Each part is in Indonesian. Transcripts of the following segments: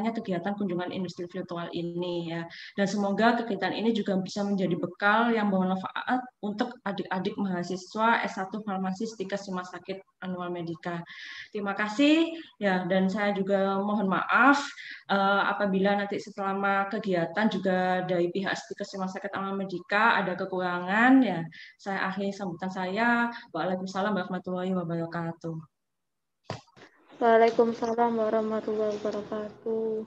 adanya kegiatan kunjungan industri virtual ini ya. Dan semoga kegiatan ini juga bisa menjadi bekal yang bermanfaat untuk adik-adik mahasiswa S1 Farmasi Stikes Rumah Sakit Anwar Medika. Terima kasih ya, dan saya juga mohon maaf apabila nanti selama kegiatan juga dari pihak Stikes Rumah Sakit Anwar Medika ada kekurangan ya. Saya akhiri sambutan saya. Waalaikumsalam warahmatullahi wabarakatuh. Waalaikumsalam warahmatullahi wabarakatuh.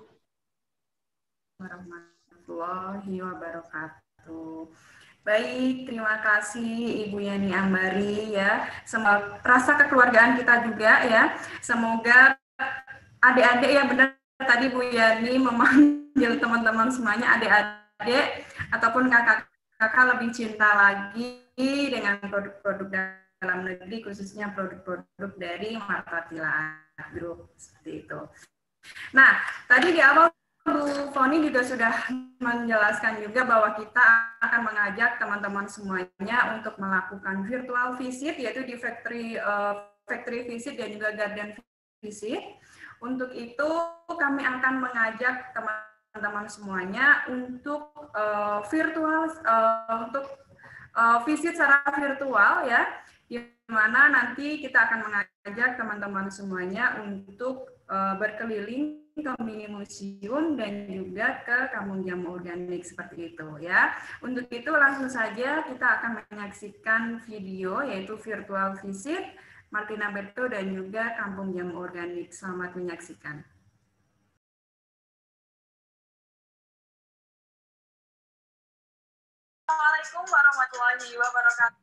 Warahmatullahi wabarakatuh. Baik, terima kasih Ibu Yani Ambari ya. Semoga rasa kekeluargaan kita juga ya. Semoga adik-adik ya, benar tadi Bu Yani memanggil teman-teman semuanya adik-adik ataupun kakak-kakak lebih cinta lagi dengan produk-produk dalam negeri, khususnya produk-produk dari Martatila Group seperti itu. Nah, tadi di awal Bu Foni juga sudah menjelaskan juga bahwa kita akan mengajak teman-teman semuanya untuk melakukan virtual visit, yaitu di factory visit dan juga garden visit. Untuk itu kami akan mengajak teman-teman semuanya untuk visit secara virtual ya, di mana nanti kita akan mengajak teman-teman semuanya untuk berkeliling ke mini museum dan juga ke kampung jamu organik seperti itu ya. Untuk itu langsung saja kita akan menyaksikan video yaitu virtual visit Martina Berto dan juga kampung jamu organik. Selamat menyaksikan. Assalamualaikum warahmatullahi wabarakatuh.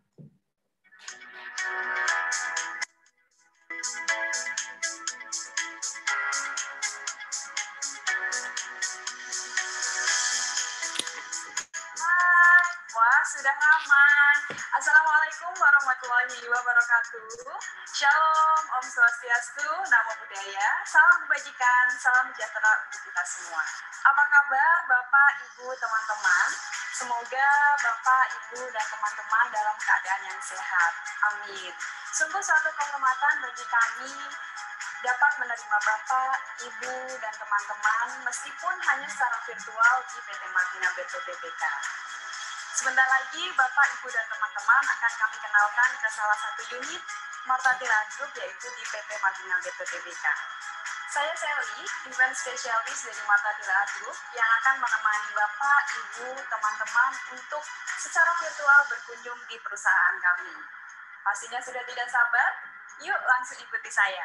Wah, sudah aman. Assalamualaikum warahmatullahi wabarakatuh. Shalom, Om Swastiastu, Namo Buddhaya, salam kebajikan, salam sejahtera untuk kita semua. Apa kabar Bapak, Ibu, teman-teman? Semoga Bapak, Ibu, dan teman-teman dalam keadaan yang sehat. Amin. Sungguh suatu kehormatan bagi kami dapat menerima Bapak, Ibu, dan teman-teman meskipun hanya secara virtual di PT Martina Berto Tbk. Sebentar lagi Bapak, Ibu, dan teman-teman akan kami kenalkan ke salah satu unit Martatila Group yaitu di PT Martina Berto Tbk. Saya Sally, event spesialis dari Martatila Group yang akan menemani Bapak, Ibu, teman-teman untuk secara virtual berkunjung di perusahaan kami. Pastinya sudah tidak sabar, yuk langsung ikuti saya.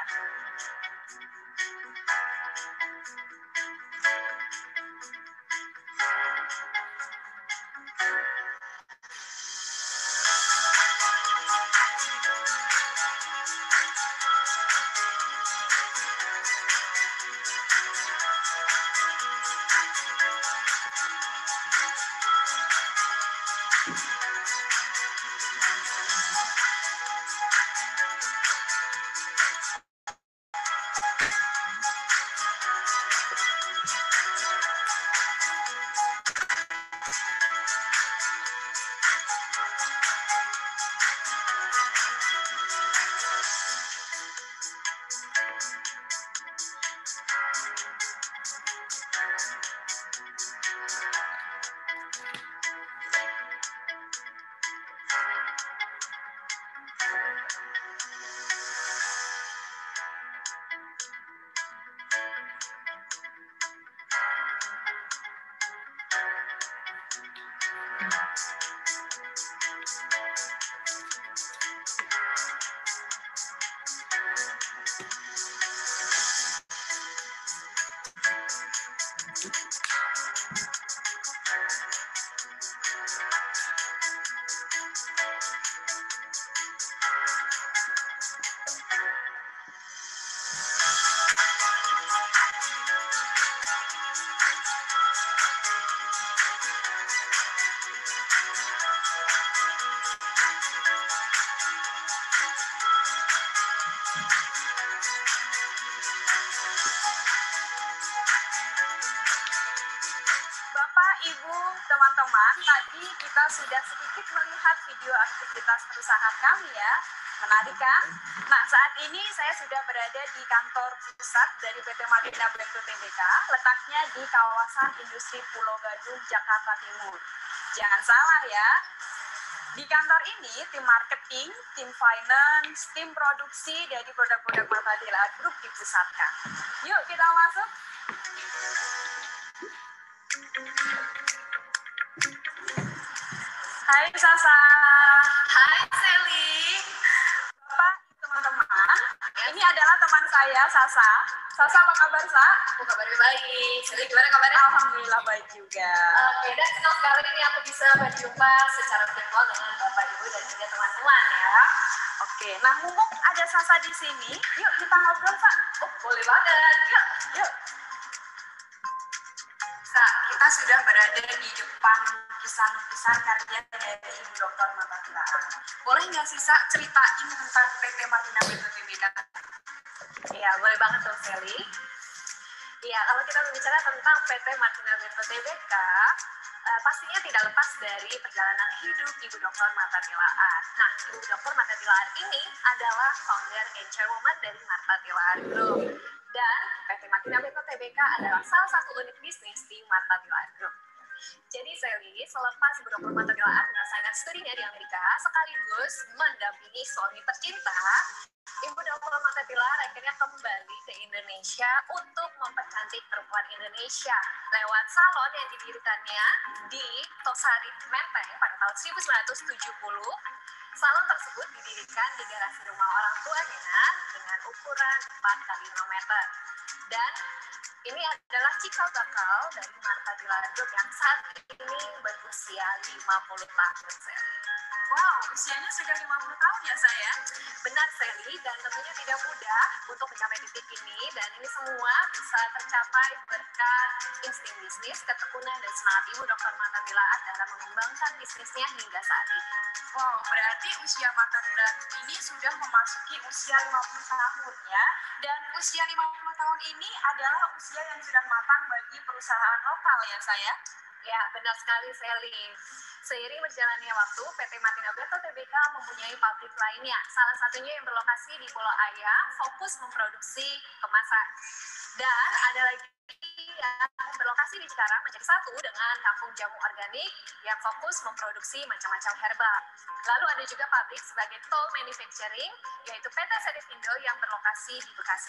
Ibu, teman-teman, tadi kita sudah sedikit melihat video aktivitas perusahaan kami ya. Menarik kan? Nah, saat ini saya sudah berada di kantor pusat dari PT Martina Bento Tbk, letaknya di kawasan industri Pulau Gadung, Jakarta Timur. Jangan salah ya, di kantor ini tim marketing, tim finance, tim produksi dari produk-produk Martadila Group dipusatkan. Yuk kita masuk. Hai Sasa. Hai Sally. Bapak, teman-teman, ini adalah teman saya, Sasa. Sasa, apa kabar, Sa? Aku kabarnya baik. Sally, gimana kabarnya? Alhamdulillah baik juga. Oke, dan senang sekali ini aku bisa berjumpa secara virtual dengan Bapak Ibu dan juga teman-teman ya. Oke, nah mumpung ada Sasa di sini, yuk kita ngobrol, Pak. Oh, boleh banget. Yuk. Sa, kita sudah berada di depan lukisan-lukisan karya dari Ibu Dr. Martina. Boleh nggak sih, Sa, ceritain tentang PT Martina Bento Tbk? Iya, boleh banget tuh, Sally. Iya, kalau kita berbicara tentang PT Martina Bento Tbk, pastinya tidak lepas dari perjalanan hidup Ibu Dr. Marta Tilaar. Nah, Ibu Dr. Marta Tilaar ini adalah founder and chairwoman dari Marta Tilaar Group. Dan PT Martina Bento Tbk adalah salah satu unit bisnis di Marta Tilaar Group. Jadi Sally, selepas Ibu Dr. Marta Tilaar menyelesaikan studinya di Amerika, sekaligus mendampingi suami tercinta, Ibu Dr. Marta Tilaar akhirnya kembali ke Indonesia untuk mempercantik perempuan Indonesia lewat salon yang didirikannya di Tosari Menteng pada tahun 1970. Salon tersebut didirikan di garasi rumah orang tuanya dengan ukuran 4x5 meter. Dan ini adalah cikal bakal dari Marta Tilaar Group yang saat ini berusia 50 tahun, Sally. Wow, usianya sudah 50 tahun ya, saya? Benar, Sally, dan tentunya tidak mudah untuk mencapai titik ini, dan ini semua bisa tercapai berkat insting bisnis, ketekunan, dan semangat Ibu Dr. Marta Tilaar dalam mengembangkan bisnisnya hingga saat ini. Wow, berarti usia Marta Tilaar ini sudah memasuki usia 50 tahun ya. Dan usia 50 tahun ini adalah usia yang sudah matang bagi perusahaan lokal ya, saya? Ya, benar sekali, Sally. Seiring berjalannya waktu, PT Martina Bento Tbk mempunyai pabrik lainnya. Salah satunya yang berlokasi di Pulau Aya, fokus memproduksi kemasan. Dan ada lagi yang berlokasi di Cikarang menjadi satu dengan Kampung Jamu Organik yang fokus memproduksi macam-macam herbal. Lalu ada juga pabrik sebagai toll manufacturing, yaitu PT Serif Indo yang berlokasi di Bekasi.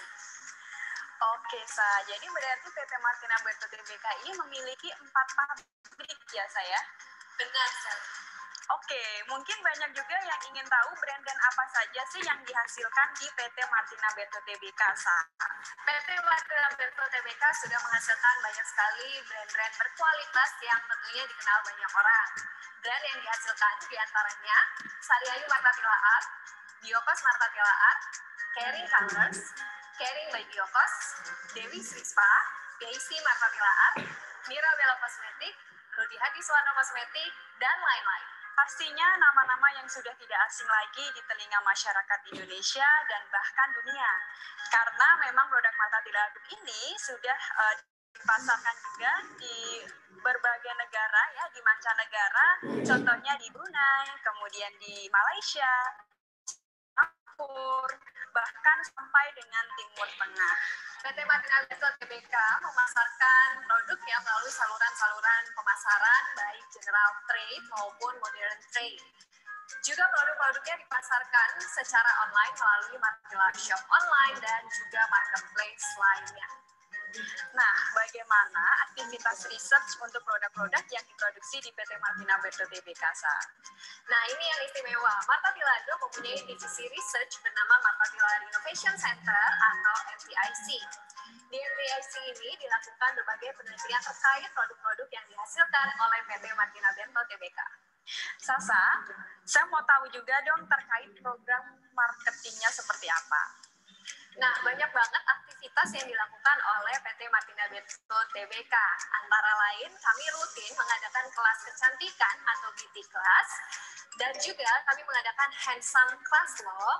Oke, Sa. Jadi berarti PT Martina Bento Tbk ini memiliki 4 pabrik ya, saya? Benar, Sally. Oke, mungkin banyak juga yang ingin tahu brand-brand apa saja sih yang dihasilkan di PT Martina Bento Tbk, Sa? PT Martina Bento Tbk sudah menghasilkan banyak sekali brand-brand berkualitas yang tentunya dikenal banyak orang. Brand yang dihasilkan diantaranya Sariayu Marta Tilaar, Biokos Marta Tilaar, Caring Colors, Caring by Biokos, Dewi Srispa, PIC Marta Tilaar, Mirabella Kosmetik, Rudi Hadiswarno Kosmetik, dan lain-lain. Pastinya nama-nama yang sudah tidak asing lagi di telinga masyarakat Indonesia dan bahkan dunia. Karena memang produk Marta Tilaar Group ini sudah dipasarkan juga di berbagai negara ya, di mancanegara, contohnya di Brunei, kemudian di Malaysia, Singapura, bahkan sampai dengan Timur Tengah. PT Martina Bento Tbk memasarkan produknya melalui saluran-saluran pemasaran baik general trade maupun modern trade. Juga produk-produknya dipasarkan secara online melalui Martila Shop online dan juga marketplace lainnya. Nah, bagaimana aktivitas research untuk produk-produk yang diproduksi di PT Martina Bento Tbk, Sa? Nah, ini yang istimewa. Marta Tilaar Group mempunyai divisi research bernama Marta Tilaar Innovation Center atau MTIC. Di MTIC ini dilakukan berbagai penelitian terkait produk-produk yang dihasilkan oleh PT Martina Bento Tbk. Sasa, saya mau tahu juga dong terkait program marketingnya seperti apa. Nah, banyak banget aktivitas yang dilakukan oleh PT Martina Bento Tbk. Antara lain, kami rutin mengadakan kelas kecantikan atau beauty class, dan juga kami mengadakan handsome class loh.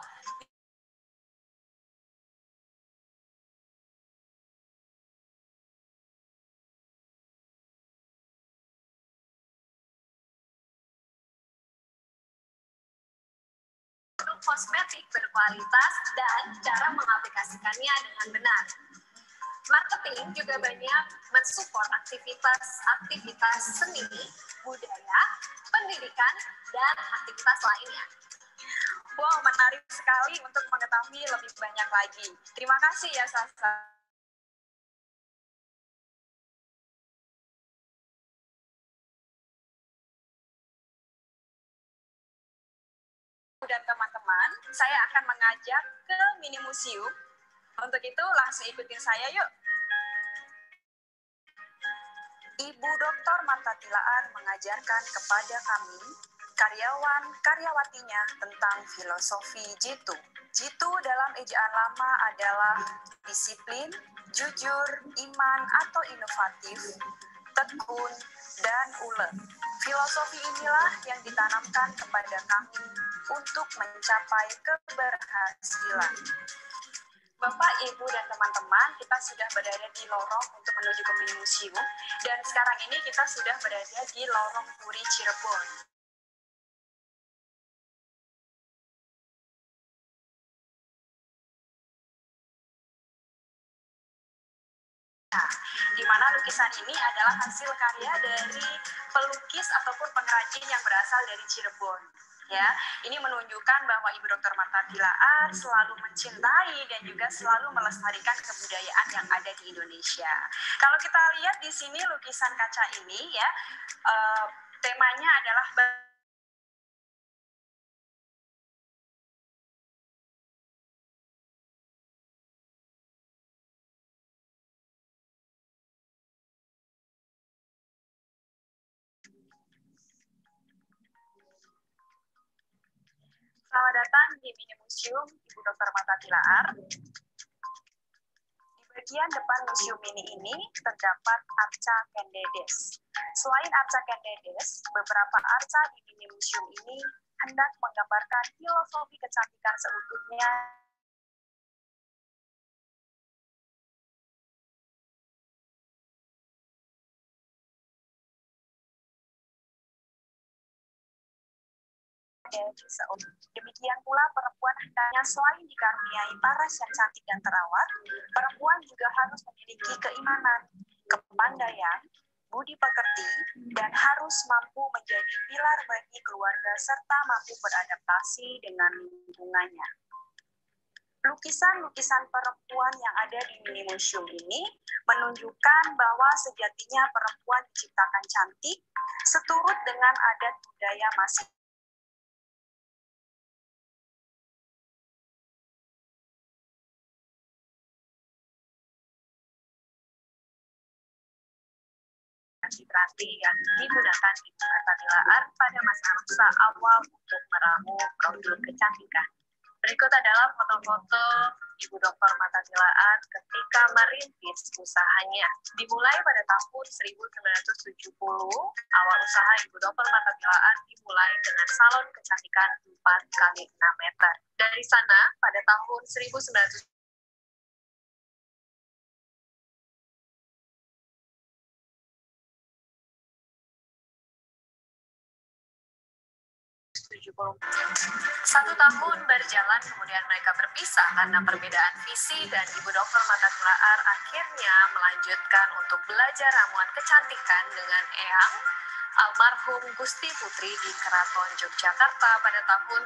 kosmetik berkualitas dan cara mengaplikasikannya dengan benar. Marketing juga banyak mensupport aktivitas seni, budaya, pendidikan, dan aktivitas lainnya. Wow, menarik sekali untuk mengetahui lebih banyak lagi. Terima kasih ya, Sasa. Dan teman-teman, saya akan mengajak ke mini museum. Untuk itu, langsung ikutin saya yuk. Ibu Dr. Martha Tilaar mengajarkan kepada kami, karyawan-karyawatinya, tentang filosofi jitu. Jitu dalam ejaan lama adalah disiplin, jujur, iman atau inovatif, tekun, dan ulet. Filosofi inilah yang ditanamkan kepada kami untuk mencapai keberhasilan. Bapak, Ibu, dan teman-teman, kita sudah berada di lorong untuk menuju ke mini museum, dan sekarang ini kita sudah berada di lorong Puri Cirebon. Di mana lukisan ini adalah hasil karya dari pelukis ataupun pengrajin yang berasal dari Cirebon. Ya, ini menunjukkan bahwa Ibu Dr. Martha Tilaar selalu mencintai dan juga selalu melestarikan kebudayaan yang ada di Indonesia. Kalau kita lihat di sini lukisan kaca ini ya, temanya adalah Selamat datang di Mini Museum Ibu Dr. Martha Tilaar. Di bagian depan museum ini terdapat arca Kendedes. Selain arca Kendedes, beberapa arca di Mini Museum ini hendak menggambarkan filosofi kecantikan seutuhnya. Demikian pula perempuan hendaknya selain dikaruniai paras yang cantik dan terawat, perempuan juga harus memiliki keimanan, kepandaian, budi pekerti, dan harus mampu menjadi pilar bagi keluarga serta mampu beradaptasi dengan lingkungannya. Lukisan-lukisan perempuan yang ada di mini museum ini menunjukkan bahwa sejatinya perempuan diciptakan cantik seturut dengan adat budaya masing-masing. Berarti yang digunakan di Martha Tilaar pada masa-masa awal untuk meramu produk kecantikan. Berikut adalah foto-foto Ibu Dr. Martha Tilaar ketika merintis usahanya. Dimulai pada tahun 1970, awal usaha Ibu Dr. Martha Tilaar dimulai dengan salon kecantikan 4x6 meter. Dari sana, pada tahun 1970, Satu tahun berjalan, kemudian mereka berpisah karena perbedaan visi dan Ibu Dr. Martha Tilaar akhirnya melanjutkan untuk belajar ramuan kecantikan dengan Eyang almarhum Gusti Putri di Keraton Yogyakarta pada tahun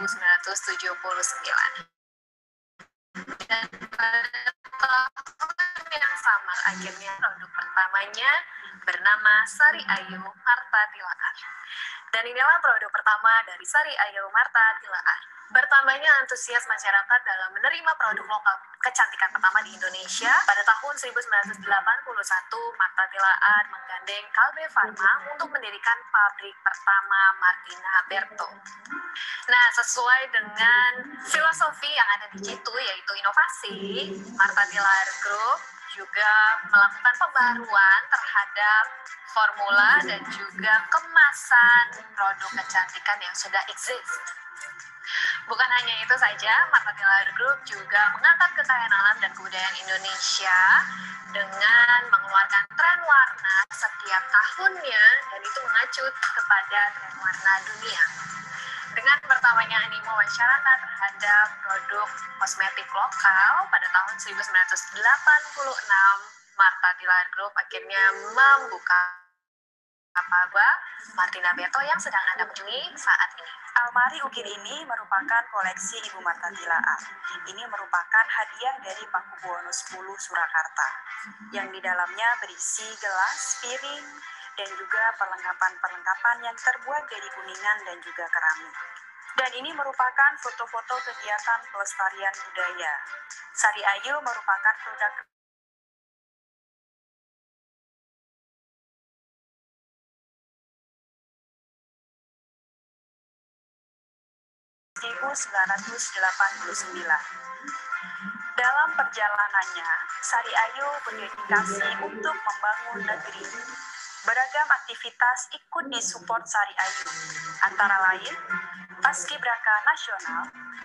1979. Dan pada tahun yang sama akhirnya produk pertamanya bernama Sari Ayu Martha Tilaar. Dan inilah produk pertama dari Sari Ayu Martha Tilaar. Bertambahnya antusias masyarakat dalam menerima produk lokal kecantikan pertama di Indonesia. Pada tahun 1981, Martha Tilaar menggandeng Kalbe Pharma untuk mendirikan pabrik pertama Martina Berto. Nah, sesuai dengan filosofi yang ada di situ, yaitu inovasi, Martha Tilaar Group juga melakukan pembaruan terhadap formula dan juga kemasan produk kecantikan yang sudah exist. Bukan hanya itu saja, Martha Tilaar Group juga mengangkat kekayaan alam dan kebudayaan Indonesia dengan mengeluarkan tren warna setiap tahunnya, dan itu mengacu kepada tren warna dunia. Dengan bertambahnya animo masyarakat terhadap produk kosmetik lokal pada tahun 1986, Martha Tilaar Group akhirnya membuka Paba Martina Beto yang sedang Anda kunjungi saat ini. Almari ukir ini merupakan koleksi Ibu Martha Tilaar. Ini merupakan hadiah dari Pakubuwono X Surakarta, yang di dalamnya berisi gelas, piring, dan juga perlengkapan-perlengkapan yang terbuat dari kuningan dan juga keramik. Dan ini merupakan foto-foto kegiatan pelestarian budaya. Sari Ayu merupakan produk 1989. Dalam perjalanannya, Sari Ayu berdedikasi untuk membangun negeri. Beragam aktivitas ikut disupport Sari Ayu, antara lain Paskibraka Nasional,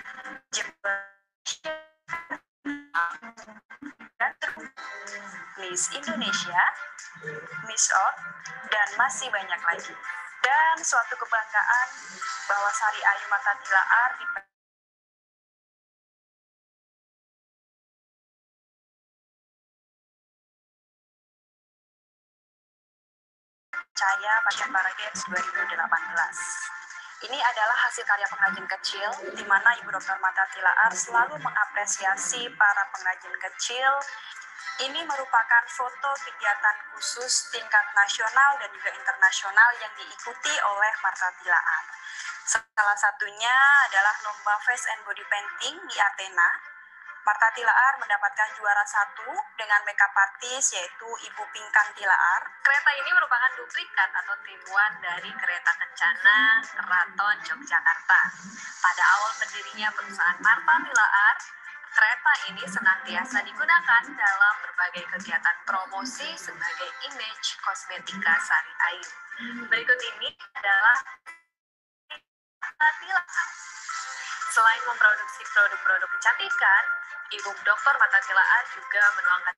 Miss Indonesia, Miss Earth, dan masih banyak lagi. Dan suatu kebanggaan bahwa Sari Ayu Martha Tilaar dipercaya Para Games 2018. Ini adalah hasil karya pengrajin kecil, di mana Ibu Dr. Martha Tilaar selalu mengapresiasi para pengrajin kecil. Ini merupakan foto kegiatan khusus tingkat nasional dan juga internasional yang diikuti oleh Martha Tilaar. Salah satunya adalah lomba Face and Body Painting di Athena. Martha Tilaar mendapatkan juara 1 dengan makeup artist yaitu Ibu Pinkan Tilaar. Kereta ini merupakan duplikat atau tiruan dari kereta kencana Keraton Yogyakarta. Pada awal berdirinya perusahaan Martha Tilaar, kereta ini senantiasa digunakan dalam berbagai kegiatan promosi sebagai image kosmetika Sari Ayu. Berikut ini adalah Martha Tilaar. Selain memproduksi produk-produk kecantikan, Ibu Dr. Martha Tilaar juga menuangkan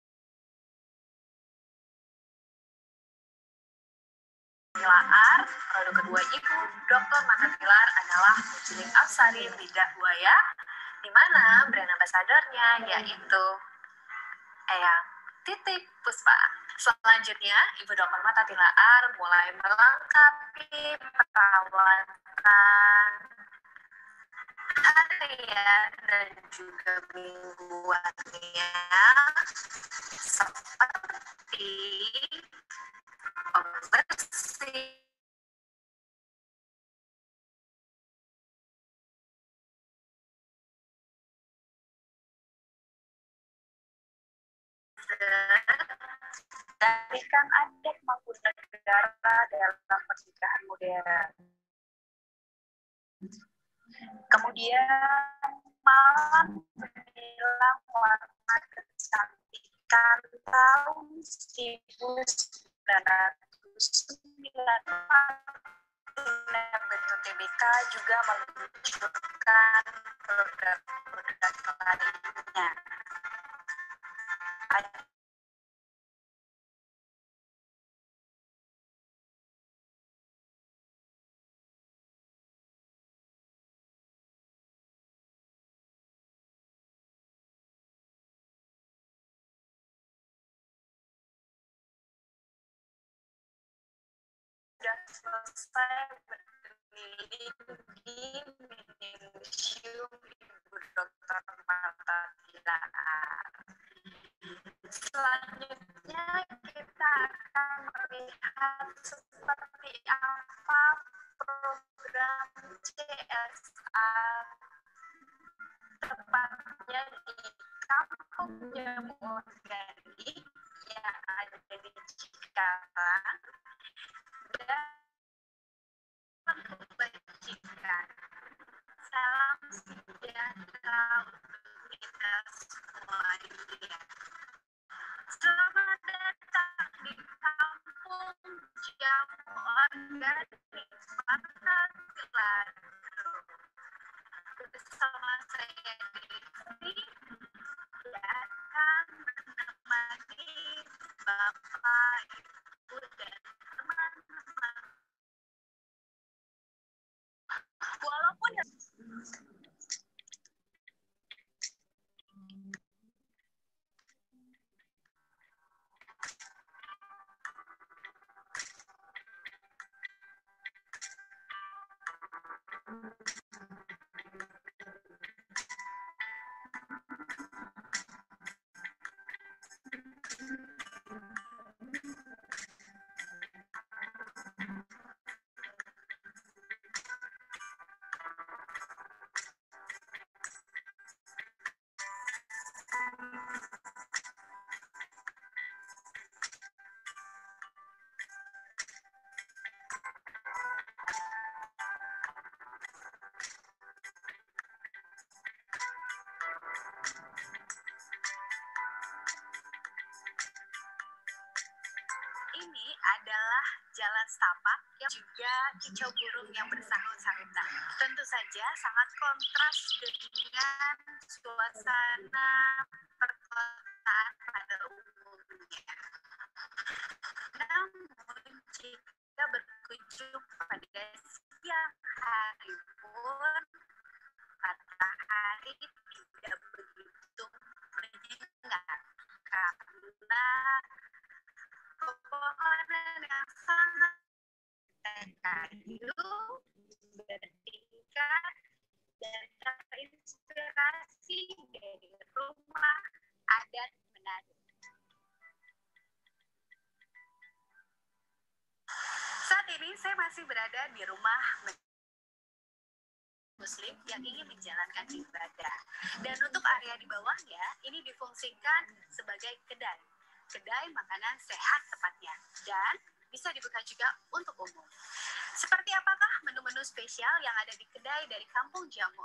Tilaar. Produk kedua Ibu Dr. Martha Tilaar adalah Mujiling Apsari Lidah Buaya, di mana brand ambasadornya yaitu Eyang Titik Puspa. Selanjutnya, Ibu Dr. Martha Tilaar mulai melengkapi perawatan harian dan juga mingguannya seperti pembersih, Tarikan adat Mangkunegara dalam pernikahan modern. Kemudian malam menjelang warna kecantikan tahun 1994, Bentuk TBK juga meluncurkan produk-produk lainnya. Sudah selesai berdiri di Museum Ibu Dr. Martha Tilaar. Selanjutnya kita akan melihat seperti apa program CSR tepatnya di Kampung Jamu Organik yang ada di Cikarang dan kebajikan. Salam sejahtera untuk kita semuanya. Selamat datang di Kampung Jamu Organik Martha Tilaar. Bersama saya Devi akan menemani Bapak, Ibu, dan teman-teman ini adalah jalan setapak yang juga kicau burung yang bersahut-sahutan. Tentu saja sangat kontras dengan suasana perkotaan pada umumnya. Namun jika berkunjung pada siang hari pun matahari tidak begitu menyengat karena pepohonan yang sangat kayu bertingkat dan terinspirasi dari rumah adat Manado. Saat ini saya masih berada di rumah Muslim yang ingin menjalankan ibadah. Dan untuk area di bawahnya, ini difungsikan sebagai kedai makanan sehat tepatnya. Dan bisa dibuka juga untuk umum. Seperti apakah menu-menu spesial yang ada di kedai dari Kampung Jamu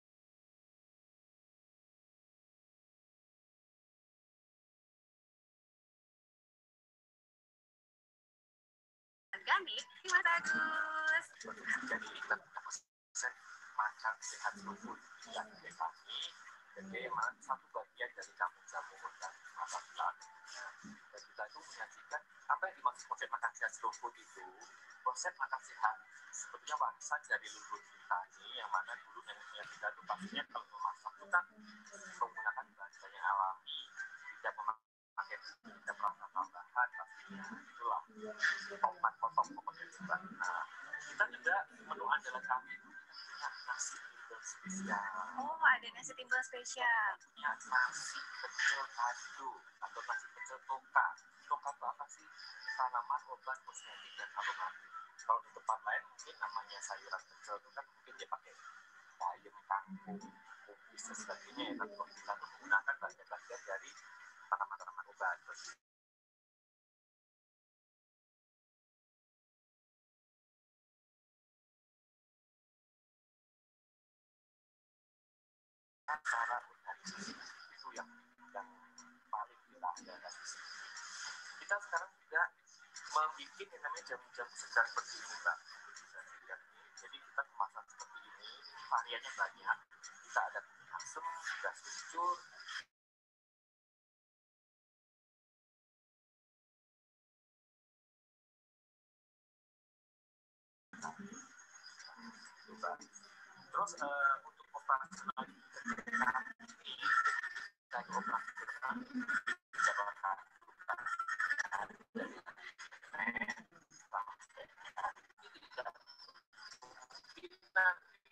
Organik? Mas Agus. Jadi kita pesan makan sehat food yang kami, jadi memang satu bagian dari Kampung Jamu Organik Masyarakat. Dan kita itu menyajikan apa yang dimaksud konsep makan sehat slow food itu. Konsep makan sehat sebetulnya warisan dari leluhur kita ini, yang mana dulu nenek kita itu pastinya kalau memasak itu kan menggunakan bahan yang alami, tidak memakai tidak perasa tambahan, pastinya itulah tomat potong pokoknya juga. Nah, kita juga menu andalan kami itu nasi timbel spesial. Oh, ada nasi timbel spesial. Ya, nasi pecel kado atau nasi pecel toka. Toka itu apa sih? Tanaman, obat, kosmetik, dan aromatik. Kalau di tempat lain mungkin namanya sayuran pecel itu kan mungkin dia pakai bayam, kangkung, kubis, dan sebagainya. Ya, tapi kalau kita tuh menggunakan bagian-bagian dari tanaman-tanaman obat. Cara organisasi itu yang paling kita andalkan di sini. Kita sekarang juga membuat yang namanya jamu-jamu segar seperti ini, Mbak. Jadi kita kemasan seperti ini variannya banyak. Kita ada kunyit asam, gas kencur, terus untuk operasional kita operasional Jakarta kita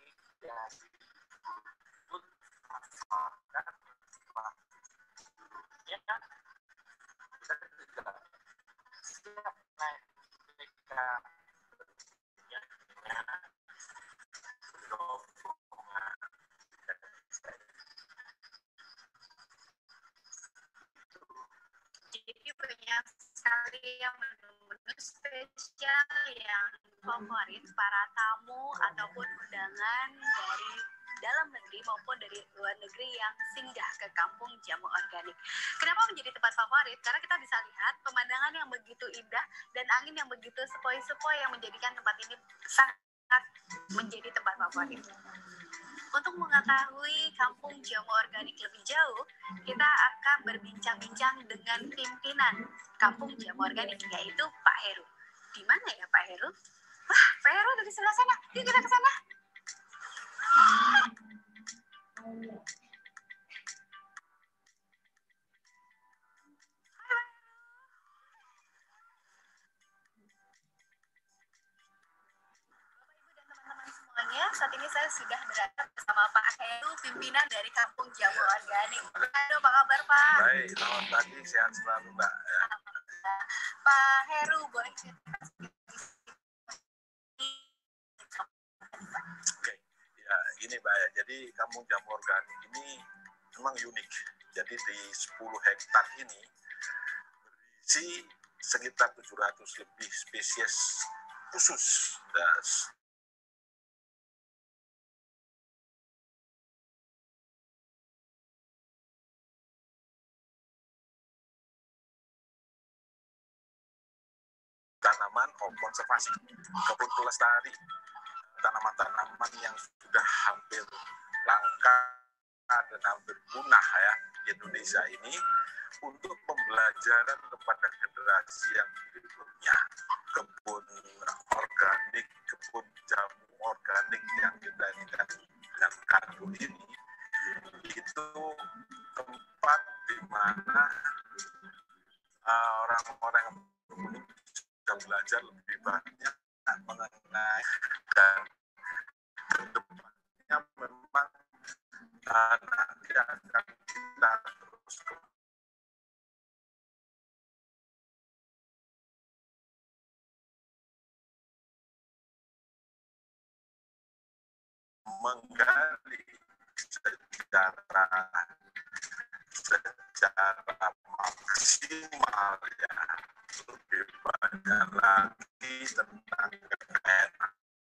Jadi banyak sekali yang menu-menu spesial yang favorit para tamu ataupun undangan dari dalam negeri maupun dari luar negeri yang singgah ke Kampung Jamu Organik. Kenapa menjadi tempat favorit? Karena kita bisa lihat pemandangan yang begitu indah dan angin yang begitu sepoi-sepoi yang menjadikan tempat ini sangat menjadi tempat favorit. Untuk mengetahui Kampung Jamu Organik lebih jauh, kita akan berbincang-bincang dengan pimpinan Kampung Jamu Organik, yaitu Pak Heru. Di mana ya Pak Heru? Wah, Pak Heru dari sebelah sana. Yuk kita ke sana. Saat ini saya sudah berada bersama Pak Heru, pimpinan dari Kampung Jamu Organik. Halo, apa kabar Pak? baik, selamat pagi, sehat selalu Mbak. Ya. Pak Heru, boleh Oke, ya gini Mbak ya, jadi Kampung Jamu Organik ini memang unik. Jadi di 10 hektar ini berisi sekitar 700 lebih spesies khusus. tanaman konservasi, kebun pelestari, tanaman-tanaman yang sudah hampir langka dan hampir punah ya di Indonesia ini, untuk pembelajaran kepada generasi yang berikutnya. Kebun organik, kebun jamu organik yang kita inikan dengan kado ini, itu tempat di mana orang-orang yang berumur bisa belajar lebih banyak mengenai, dan kedepannya memang nanti akan kita terus menggali secara maksimal ya, lebih banyak lagi tentang kekayaan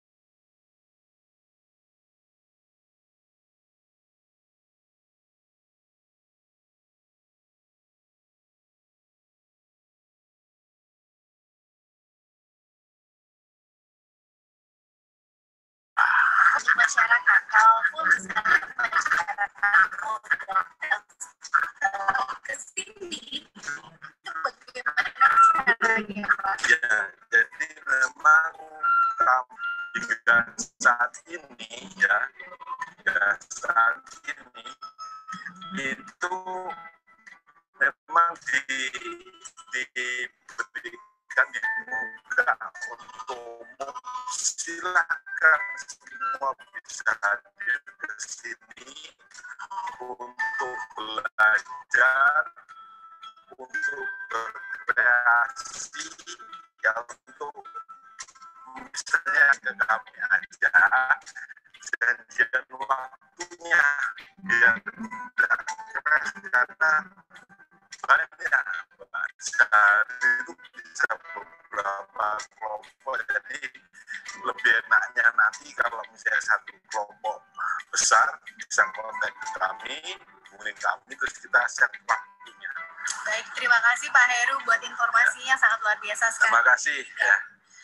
masyarakat. Kalaupun misalnya masyarakat mau datang ke sini, itu bagaimana caranya, Pak? ya. Jadi memang hingga saat ini ya, saat ini itu memang diberikan, dibuka untuk umum. Silakan semua bisa hadir ke sini untuk belajar, untuk berkreasi, ya, untuk misalnya ke kami aja janjian waktunya biar tidak keras, karena banyak sehari itu bisa beberapa kelompok, jadi lebih enaknya nanti kalau misalnya satu kelompok besar bisa kontak kami, hubungi kami, terus kita share waktunya. Baik, terima kasih Pak Heru buat informasinya, sangat luar biasa sekali. Terima kasih ya.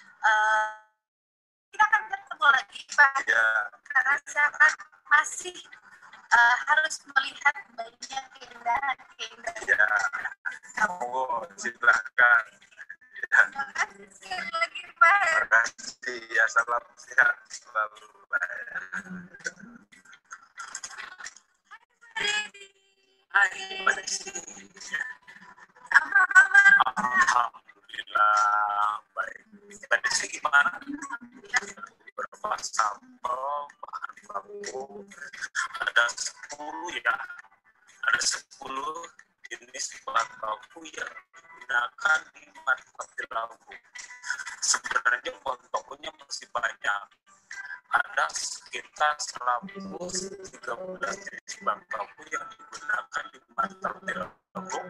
Kita akan ketemu lagi Pak, karena saya akan masih harus melihat banyak keindahan. Ya, kamu silakan. Ya. Terima kasih sekali lagi Pak Heru. Terima kasih ya, salam sehat selalu. Hai, Mbak Desi. Apa kabar? Alhamdulillah baik. Mbak Desi gimana? Beberapa sampel bahan baku, ada 10 ya, ada 10 jenis bahan baku yang digunakan di manufaktur lampu. Sebenarnya bahan bakunya masih banyak, ada sekitar 113 jenis bahan baku yang digunakan di manufaktur lampu,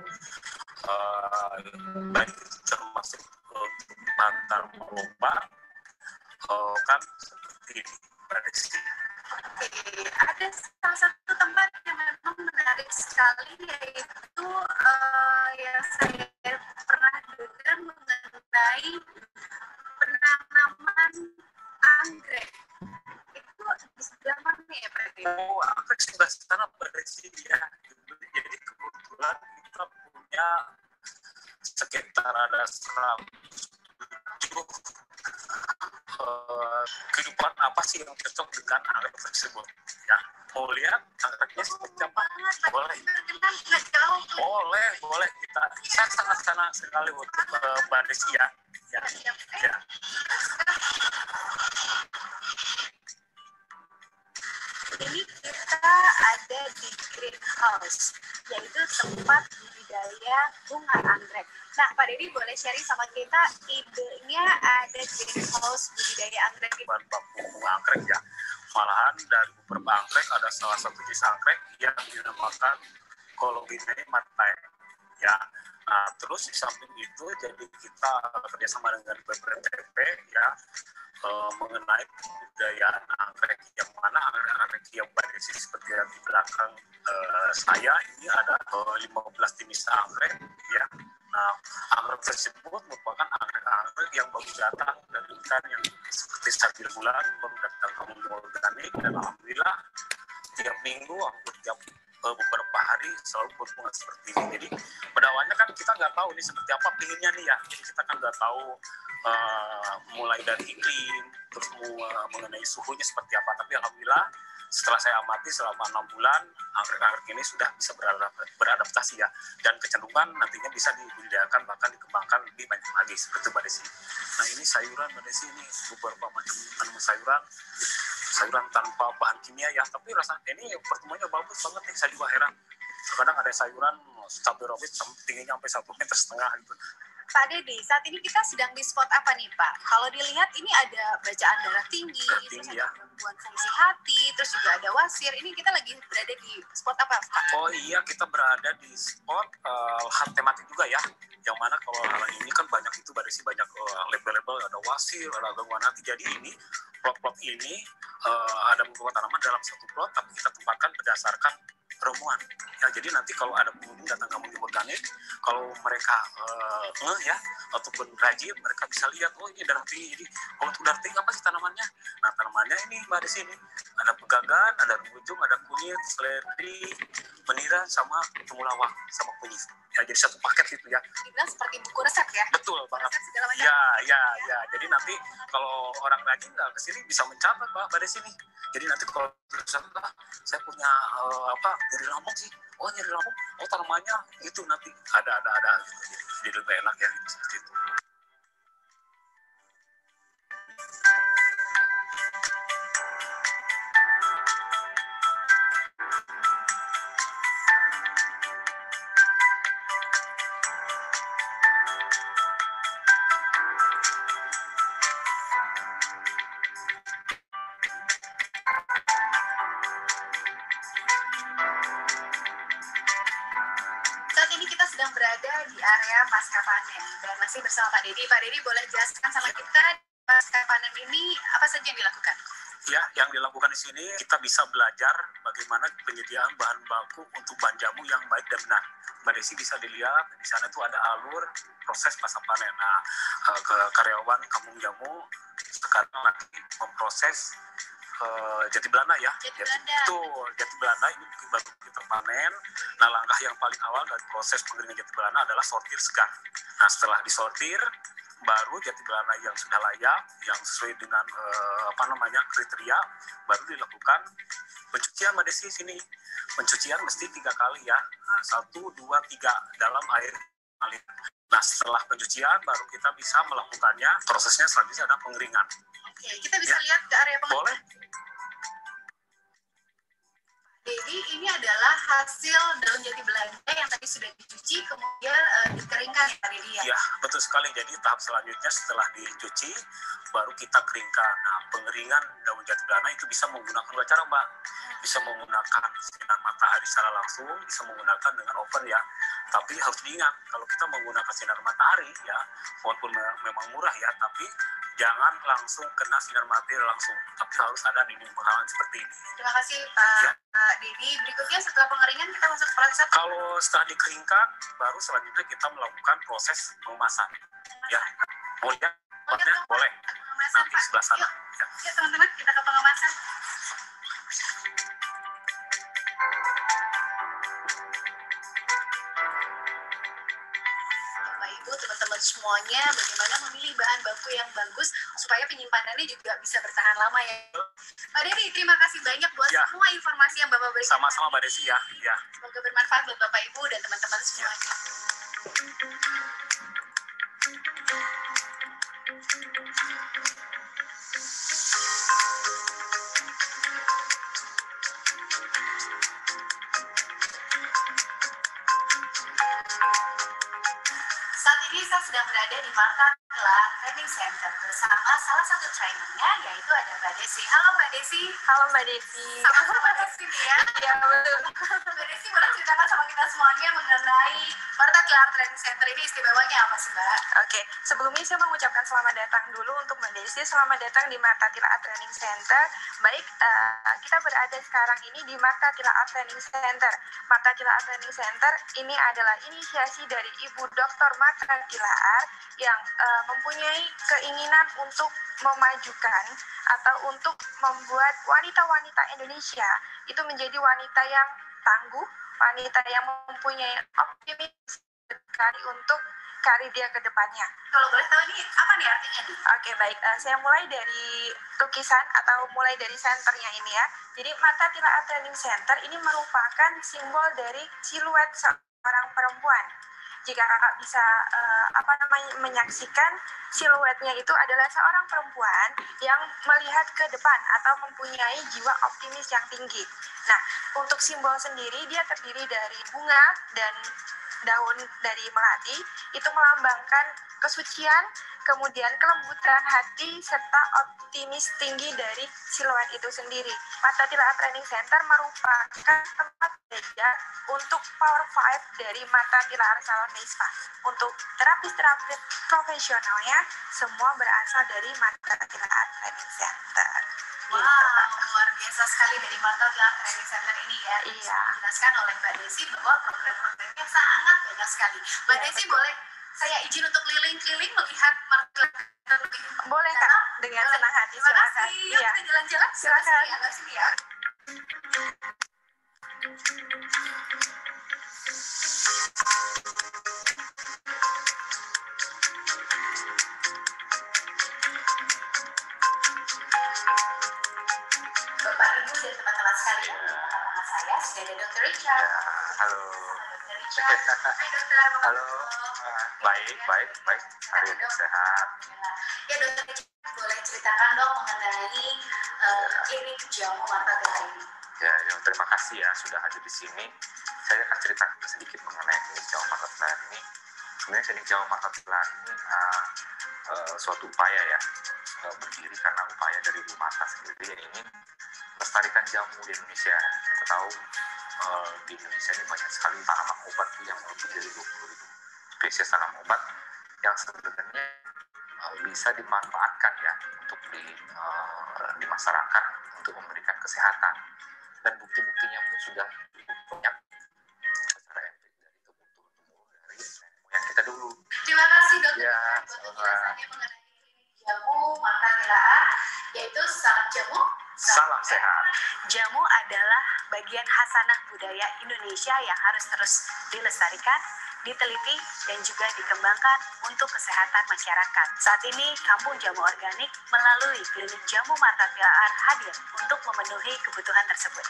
baik termasuk mantar melomba, kan seperti ini. Ada salah satu tempat yang memang menarik sekali, yaitu yang saya pernah dengar mengenai penanaman anggrek. Itu di sebelah mana ya Pak? Oh, anggrek sebelah sana pada sini ya. Jadi kebetulan kita punya sekitar ada 107 kehidupan apa sih yang cocok dengan anggrek tersebut ya. Mau lihat anggreknya seperti apa? Boleh. Boleh kita. Saya sangat senang sekali untuk Mbak Desi ya. Ya. Ini kita ada di greenhouse, yaitu tempat budidaya bunga anggrek. Nah, Pak Dedi boleh sharing sama kita idenya ada greenhouse budidaya anggrek ini? Bahan baku bunga anggrek ya. Malahan dari beberapa anggrek ada salah satu jenis anggrek yang dinamakan Colombina matae ya. Nah, terus di samping itu jadi kita kerjasama dengan BPTP ya, mengenai budidayaan anggrek, yang mana anggrek yang berisi seperti yang di belakang saya ini ada 15 jenis anggrek ya, Nah, anggrek tersebut merupakan anggrek yang baru datang dari ikan yang seperti 1 bulan baru datang ke mundo organik, dan alhamdulillah tiap minggu atau tiap beberapa hari selalu berbunga seperti ini. Jadi pada awalnya kan kita nggak tahu ini seperti apa pinginnya nih ya. Jadi kita kan nggak tahu mulai dari iklim, terus mengenai suhunya seperti apa. Tapi alhamdulillah setelah saya amati selama 6 bulan, anggrek-anggrek ini sudah bisa beradaptasi ya, dan kecenderungan nantinya bisa dibudidayakan bahkan dikembangkan lebih banyak lagi seperti Mbak Desi. Nah ini sayuran Mbak Desi, ini beberapa macam tanaman sayuran tanpa bahan kimia ya, tapi rasanya ini pertumbuhannya bagus banget nih, saya juga heran. Kadang ada sayuran cabai rawit tingginya sampai 1,5 meter gitu. Pak Dedi, saat ini kita sedang di spot apa nih Pak? Kalau dilihat ini ada bacaan darah tinggi, terus ada ya. gangguan fungsi hati, terus juga ada wasir. Ini kita lagi berada di spot apa Pak? Oh iya, kita berada di spot heart tematik juga ya. Yang mana kalau hal ini kan banyak itu berisi banyak label-label, ada wasir, ada gangguan hati. Jadi ini plot-plot ini ada beberapa tanaman dalam satu plot, tapi kita tempatkan berdasarkan ramuan. Ya, jadi nanti kalau ada pengunjung datang ke mundo organik, kalau mereka ya ataupun rajin, mereka bisa lihat, oh ini darah tinggi. Jadi kalau untuk darah tinggi apa sih tanamannya? Nah tanamannya ini Mbak di sini ada pegagan, ada rujung, ada kunyit, seledri, menira, sama temulawak, sama kunyit. Ya jadi satu paket gitu ya. Dibilang seperti buku resep ya? Betul banget. Resep segala macam. Ya. Jadi nanti kalau orang rajin nggak kesini bisa mencatat Mbak di sini. Jadi nanti kalau saya punya nyeri lambung sih, oh nyeri lambung, oh tanamannya itu nanti ada gitu. Jadi lebih enak ya seperti itu. Berada di area pasca panen dan masih bersama Pak Dedi. Pak Dedi boleh jelaskan sama kita pasca panen ini apa saja yang dilakukan? Ya, yang dilakukan di sini kita bisa belajar bagaimana penyediaan bahan baku untuk bahan jamu yang baik dan benar. Mbak Desi bisa dilihat di sana itu ada alur proses pasca panen. Nah, ke karyawan kampung jamu sekarang lagi memproses jati belanda ya. Jati belanda ini baru kita panen. Nah, langkah yang paling awal dari proses pengeringan jati belanda adalah sortir segar. Nah, setelah disortir, baru jati belanda yang sudah layak, yang sesuai dengan kriteria, baru dilakukan pencucian Mbak Desi sini. Pencucian mesti 3 kali ya. 1, 2, 3 dalam air mengalir. Nah, setelah pencucian baru kita bisa melakukannya. Prosesnya selanjutnya ada pengeringan. Oke, kita bisa lihat ke area pengeringan. Boleh. Jadi ini adalah hasil daun jati belanda yang tadi sudah dicuci kemudian dikeringkan ya Pak Dedi ya? Iya, betul sekali. Jadi tahap selanjutnya setelah dicuci baru kita keringkan. Nah, pengeringan daun jati belanda itu bisa menggunakan 2 cara Mbak. Bisa menggunakan sinar matahari secara langsung, bisa menggunakan dengan oven ya. Tapi harus diingat kalau kita menggunakan sinar matahari ya, walaupun memang murah ya, tapi jangan langsung kena sinar matahari langsung, tapi harus ada dinding penghalang seperti ini. Terima kasih Pak Dedi. Berikutnya setelah pengeringan kita masuk ke proses apa? Kalau setelah dikeringkan, baru selanjutnya kita melakukan proses pengemasan. Ya, boleh. Boleh. Nanti sebelah sana. Ya teman-teman, kita ke pengemasan. Ibu, teman-teman semuanya, bagaimana memilih bahan baku yang bagus supaya penyimpanannya juga bisa bertahan lama ya. Pak Dedi, terima kasih banyak buat semua informasi yang Bapak berikan. Sama-sama Mbak Desi ya. Semoga bermanfaat buat Bapak Ibu dan teman-teman semuanya. Saat ini saya sedang berada di Markatila Training Center bersama salah satu trainernya, yaitu ada Mbak Desi. Halo Mbak Desi. Halo Mbak Desi. Sama-sama Mbak Desi nih ya. Iya betul. Mbak Desi boleh ceritakan sama kita semuanya mengenai Markatila Training Center ini istimewanya apa sih Mbak? Oke, sebelumnya saya mengucapkan selamat datang dulu untuk Mbak Desi. Selamat datang di Markatila Training Center. Baik, kita berada sekarang ini di Markatila Training Center. Markatila Training Center ini adalah inisiasi dari Ibu Dr. Marta Tilaar yang mempunyai keinginan untuk memajukan atau untuk membuat wanita-wanita Indonesia itu menjadi wanita yang tangguh, wanita yang mempunyai optimis sekali untuk karir dia ke depannya. Kalau boleh tahu ini apa nih artinya nih? Oke, baik. Saya mulai dari lukisan atau mulai dari senternya ini ya. Jadi Markatila Training Center ini merupakan simbol dari siluet seorang perempuan. Jika kakak bisa menyaksikan siluetnya itu adalah seorang perempuan yang melihat ke depan atau mempunyai jiwa optimis yang tinggi. Nah, untuk simbol sendiri dia terdiri dari bunga dan daun dari melati, itu melambangkan kesucian, kemudian kelembutan hati, serta optimis tinggi dari siluet itu sendiri. Markatila Training Center merupakan tempat belajar untuk Power 5 dari Markatila Salon Day Spa. Untuk terapis-terapis profesionalnya, semua berasal dari Markatila Training Center. Wow, luar biasa sekali dari Markatila Training Center ini ya. Iya. Dijelaskan oleh Mbak Desi bahwa program-programnya sangat banyak sekali. Mbak Desi boleh saya izin untuk keliling-keliling melihat Markatila. Boleh Kak, dengan senang hati. Terima kasih. Yuk Iya. kita jalan-jalan. Silakan. Agak sini ya. Bapak Ibu dan teman-teman sekalian, bersama saya sudah ada Dr. Richard. Halo. Dr. Richard. Hai dokter. Halo. Baik. Hari ini sehat. Ya Dr. Richard, boleh ceritakan dong mengenai klinik jamu Markatila ini. Ya, terima kasih ya sudah hadir di sini. Saya akan ceritakan sedikit mengenai klinik jamu Markatila ini. Sebenarnya klinik jamu Markatila ini suatu upaya ya, berdiri karena upaya dari Ibu Marta sendiri yang ingin melestarikan jamu di Indonesia. Kita tahu di Indonesia ini banyak sekali tanaman obat yang lebih dari 20.000 spesies tanaman obat yang sebenarnya bisa dimanfaatkan ya untuk di masyarakat untuk memberikan kesehatan, dan bukti-buktinya pun sudah cukup banyak secara empirik dari tumbuh-tumbuh dari nenek moyang kita dulu. Terima kasih dokter Ya, buat penjelasannya mengenai klinik jamu Markatila, yaitu salam jamu. Salam sehat. Jamu adalah bagian khasanah budaya Indonesia yang harus terus dilestarikan, diteliti, dan juga dikembangkan untuk kesehatan masyarakat. Saat ini, Kampung Jamu Organik melalui klinik jamu Markatila hadir untuk memenuhi kebutuhan tersebut.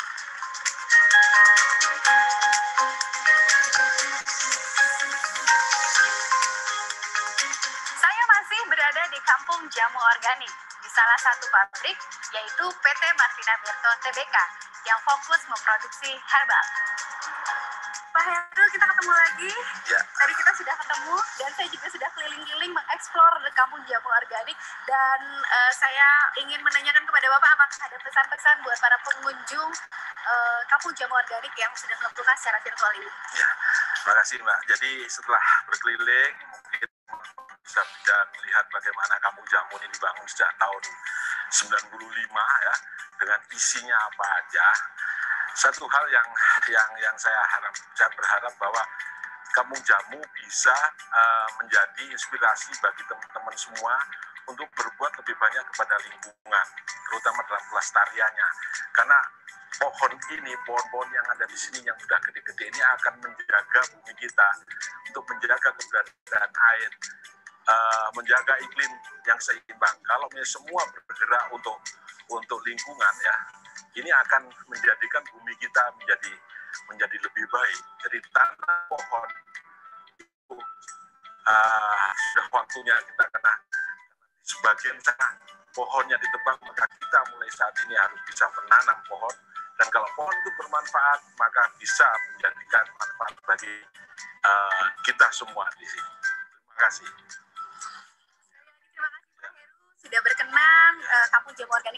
Saya masih berada di Kampung Jamu Organik, di salah satu pabrik, yaitu PT Martina Berto Tbk, yang fokus memproduksi herbal. Pak Heru, kita ketemu lagi. Ya. Tadi kita sudah ketemu, dan saya juga sudah keliling-keliling mengeksplor Kampung Jamu Organik, dan saya ingin menanyakan kepada Bapak apakah ada pesan-pesan buat para pengunjung Kampung Jamu Organik yang sudah melakukan secara virtual ini. Ya, terima kasih Mbak. Jadi setelah berkeliling, mungkin bisa melihat bagaimana Kampung Jamu ini dibangun sejak tahun 95 ya, dengan isinya apa aja. Satu hal yang saya berharap bahwa Kampung Jamu bisa menjadi inspirasi bagi teman-teman semua untuk berbuat lebih banyak kepada lingkungan, terutama dalam pelestariannya. Karena pohon-pohon yang ada di sini yang sudah gede-gede ini akan menjaga bumi kita, untuk menjaga keberadaan air, menjaga iklim yang seimbang. Kalau semua bergerak untuk lingkungan ya, ini akan menjadikan bumi kita menjadi lebih baik. Jadi tanam pohon itu sudah waktunya kita, karena sebagian sana pohonnya ditebang, maka kita mulai saat ini harus bisa menanam pohon, dan kalau pohon itu bermanfaat maka bisa menjadikan manfaat bagi kita semua di sini. Terima kasih.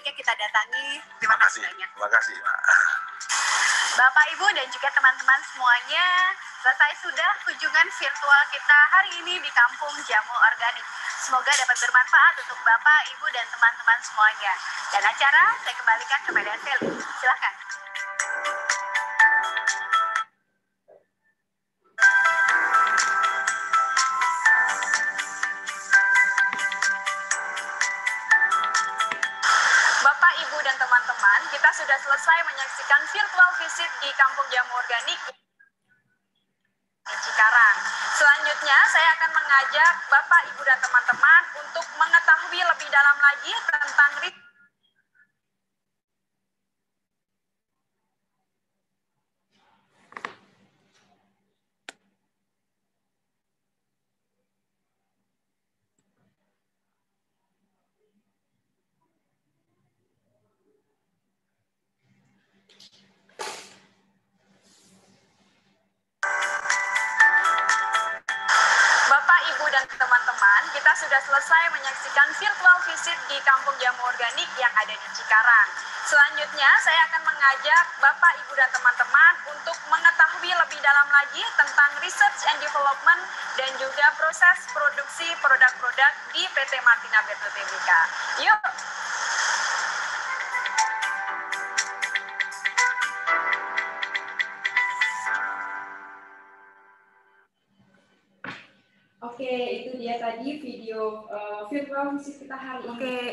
kliniknya kita datangi. Terima kasih banyak. Terima kasih, Pak. Bapak, Ibu, dan juga teman-teman semuanya, selesai sudah kunjungan virtual kita hari ini di Kampung Jamu Organik. Semoga dapat bermanfaat untuk Bapak, Ibu, dan teman-teman semuanya. Dan acara saya kembalikan kepada Sally. Silakan. Bapak, Ibu, dan teman-teman, kita sudah selesai menyaksikan virtual visit di Kampung Jamu Organik di Cikarang. Selanjutnya, saya akan mengajak Bapak, Ibu, dan teman-teman untuk mengetahui lebih dalam lagi tentang Bapak, Ibu, dan teman-teman, kita sudah selesai menyaksikan virtual visit di Kampung Jamu Organik yang ada di Cikarang. Selanjutnya, saya akan mengajak Bapak, Ibu, dan teman-teman untuk mengetahui lebih dalam lagi tentang research and development dan juga proses produksi produk-produk di PT Martina Berto Tbk. Yuk! Oke, itu dia tadi video virtual visit kita hari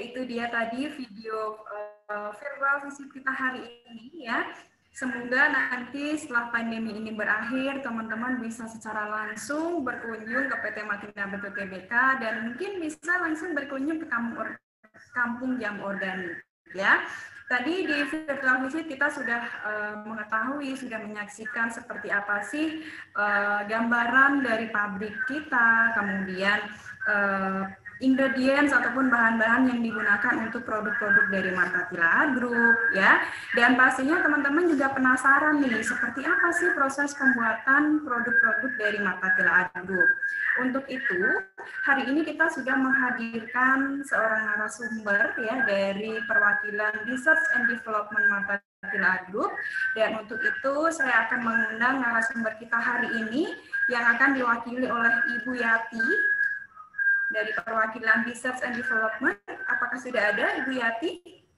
ini. Ya. Semoga nanti setelah pandemi ini berakhir, teman-teman bisa secara langsung berkunjung ke PT Martina Berto Tbk dan mungkin bisa langsung berkunjung ke Kampung Jamu Organik. Ya. Tadi di virtual visit kita sudah mengetahui, sudah menyaksikan seperti apa sih gambaran dari pabrik kita, kemudian ingredients ataupun bahan-bahan yang digunakan untuk produk-produk dari Martatila Group, ya. Dan pastinya teman-teman juga penasaran nih, seperti apa sih proses pembuatan produk-produk dari Martatila Group. Untuk itu, hari ini kita sudah menghadirkan seorang narasumber ya dari perwakilan Research and Development Martatila Group, dan untuk itu saya akan mengundang narasumber kita hari ini yang akan diwakili oleh Ibu Yati dari perwakilan Research and Development. Apakah sudah ada Ibu Yati?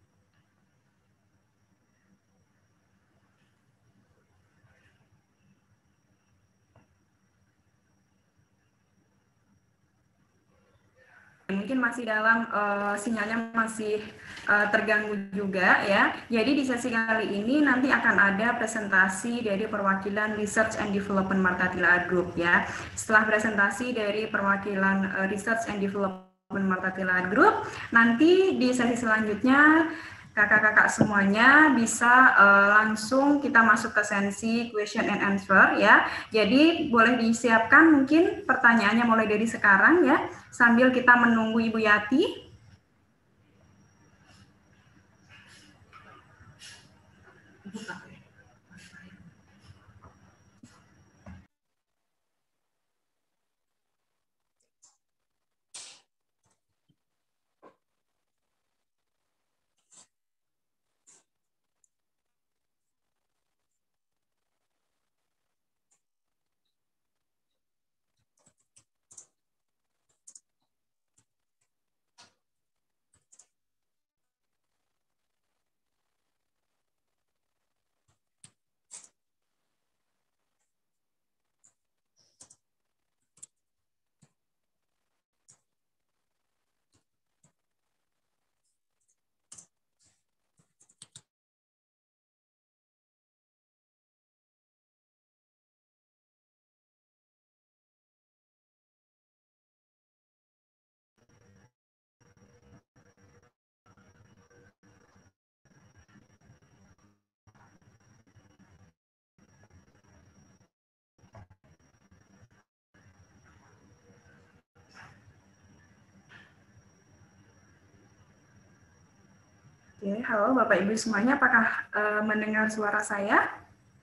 Mungkin masih dalam sinyalnya masih terganggu juga ya. Jadi di sesi kali ini nanti akan ada presentasi dari perwakilan Research and Development Martatila Group ya. Setelah presentasi dari perwakilan Research and Development Martatila Group, nanti di sesi selanjutnya kakak-kakak semuanya bisa langsung kita masuk ke sesi question and answer ya. Jadi boleh disiapkan mungkin pertanyaannya mulai dari sekarang ya, sambil kita menunggu Ibu Yati. Oke, halo Bapak Ibu semuanya, apakah mendengar suara saya?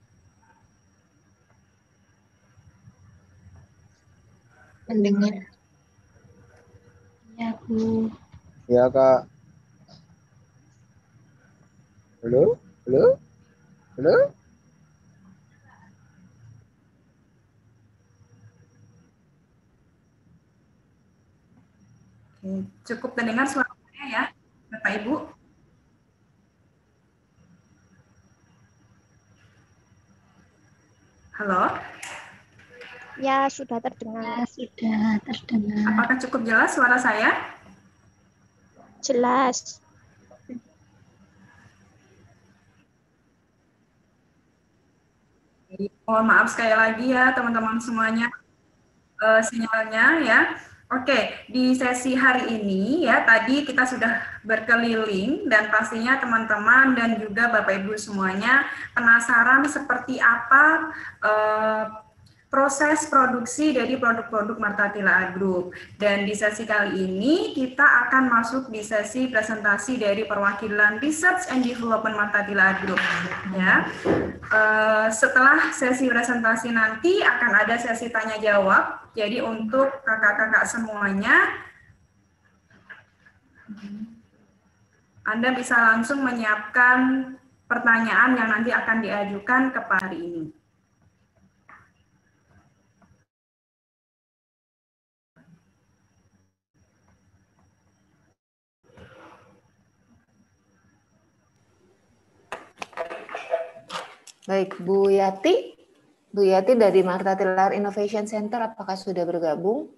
Mendengar. Ya, Bu. Ya, Kak. Halo? Halo? Halo? Oke, cukup terdengar suara saya ya, Bapak Ibu. Halo? Ya, sudah terdengar. Sudah terdengar. Apakah cukup jelas suara saya? Jelas. Mohon maaf sekali lagi ya teman-teman semuanya, sinyalnya ya. Oke, di sesi hari ini ya tadi kita sudah berkeliling dan pastinya teman-teman dan juga Bapak Ibu semuanya penasaran seperti apa proses produksi dari produk-produk Martatila Group. Dan di sesi kali ini kita akan masuk di sesi presentasi dari perwakilan Research and Development Martatila Group. Ya, setelah sesi presentasi nanti akan ada sesi tanya jawab. Jadi untuk kakak-kakak semuanya, Anda bisa langsung menyiapkan pertanyaan yang nanti akan diajukan kepada hari ini. Baik, Bu Yati. Bu Yati dari Martatilar Innovation Center, apakah sudah bergabung?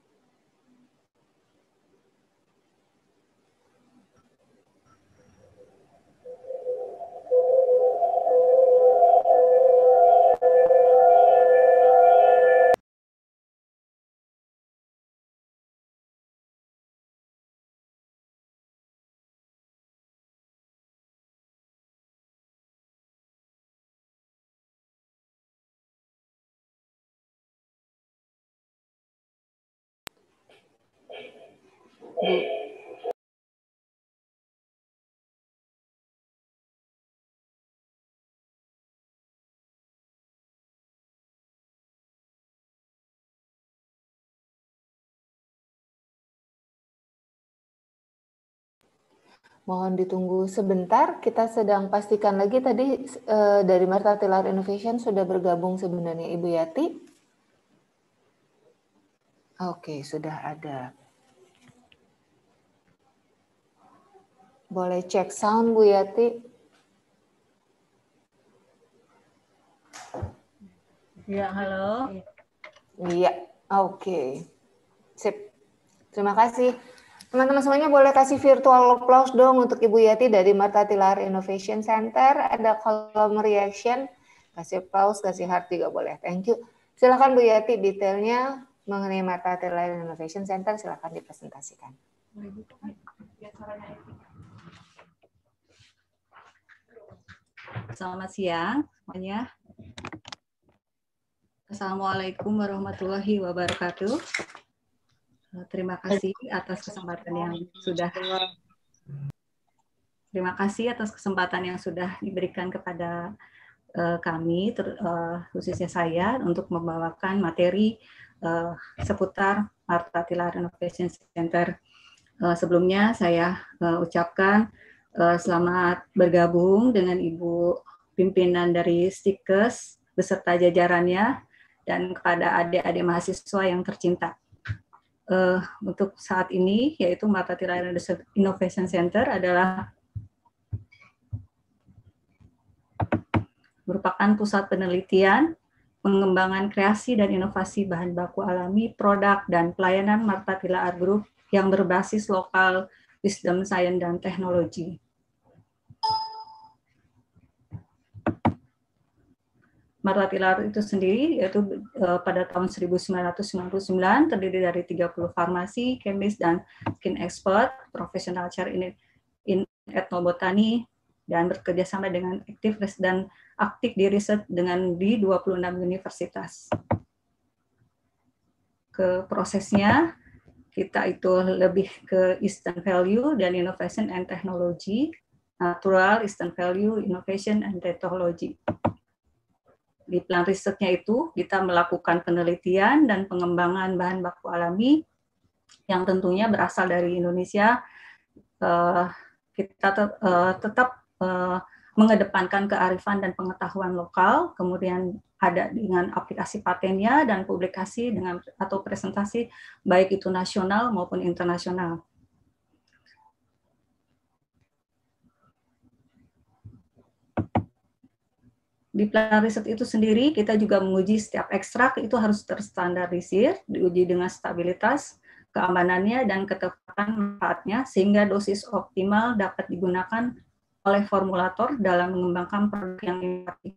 Mohon ditunggu sebentar, kita sedang pastikan lagi tadi dari Martatilar Innovation sudah bergabung sebenarnya Ibu Yati. Oke, sudah ada. Boleh cek sound Bu Yati. Ya, halo. Iya, oke. Sip. Terima kasih. Teman-teman semuanya boleh kasih virtual applause dong untuk Ibu Yati dari Martatilar Innovation Center. Ada kolom reaction, kasih applause, kasih heart juga boleh. Thank you. Silakan Bu Yati detailnya mengenai Martatilar Innovation Center, silakan dipresentasikan. Selamat siang semuanya. Assalamualaikum warahmatullahi wabarakatuh. Terima kasih atas kesempatan yang sudah diberikan kepada kami, khususnya saya, untuk membawakan materi seputar Martatilar Innovation Center. Sebelumnya saya ucapkan selamat bergabung dengan Ibu pimpinan dari Stikes beserta jajarannya dan kepada adik-adik mahasiswa yang tercinta. Untuk saat ini, yaitu Martatilar Innovation Center adalah merupakan pusat penelitian, pengembangan kreasi dan inovasi bahan baku alami, produk, dan pelayanan Martatilar Group yang berbasis lokal wisdom, science, dan teknologi. Martatilar itu sendiri yaitu pada tahun 1999 terdiri dari 30 farmasi, kemis, dan skin expert, profesional chair in etnobotani, dan bekerja sama dengan aktif di riset di 26 universitas. Ke prosesnya, kita itu lebih ke Eastern Value dan Innovation and Technology, Natural, Eastern Value, Innovation and Technology. Di plan risetnya itu, kita melakukan penelitian dan pengembangan bahan baku alami yang tentunya berasal dari Indonesia. Kita tetap mengedepankan kearifan dan pengetahuan lokal, kemudian ada dengan aplikasi patennya dan publikasi dengan atau presentasi baik itu nasional maupun internasional. Di plan riset itu sendiri, kita juga menguji setiap ekstrak itu harus terstandarisir, diuji dengan stabilitas, keamanannya, dan ketepatan manfaatnya, sehingga dosis optimal dapat digunakan oleh formulator dalam mengembangkan produk yang inovatif.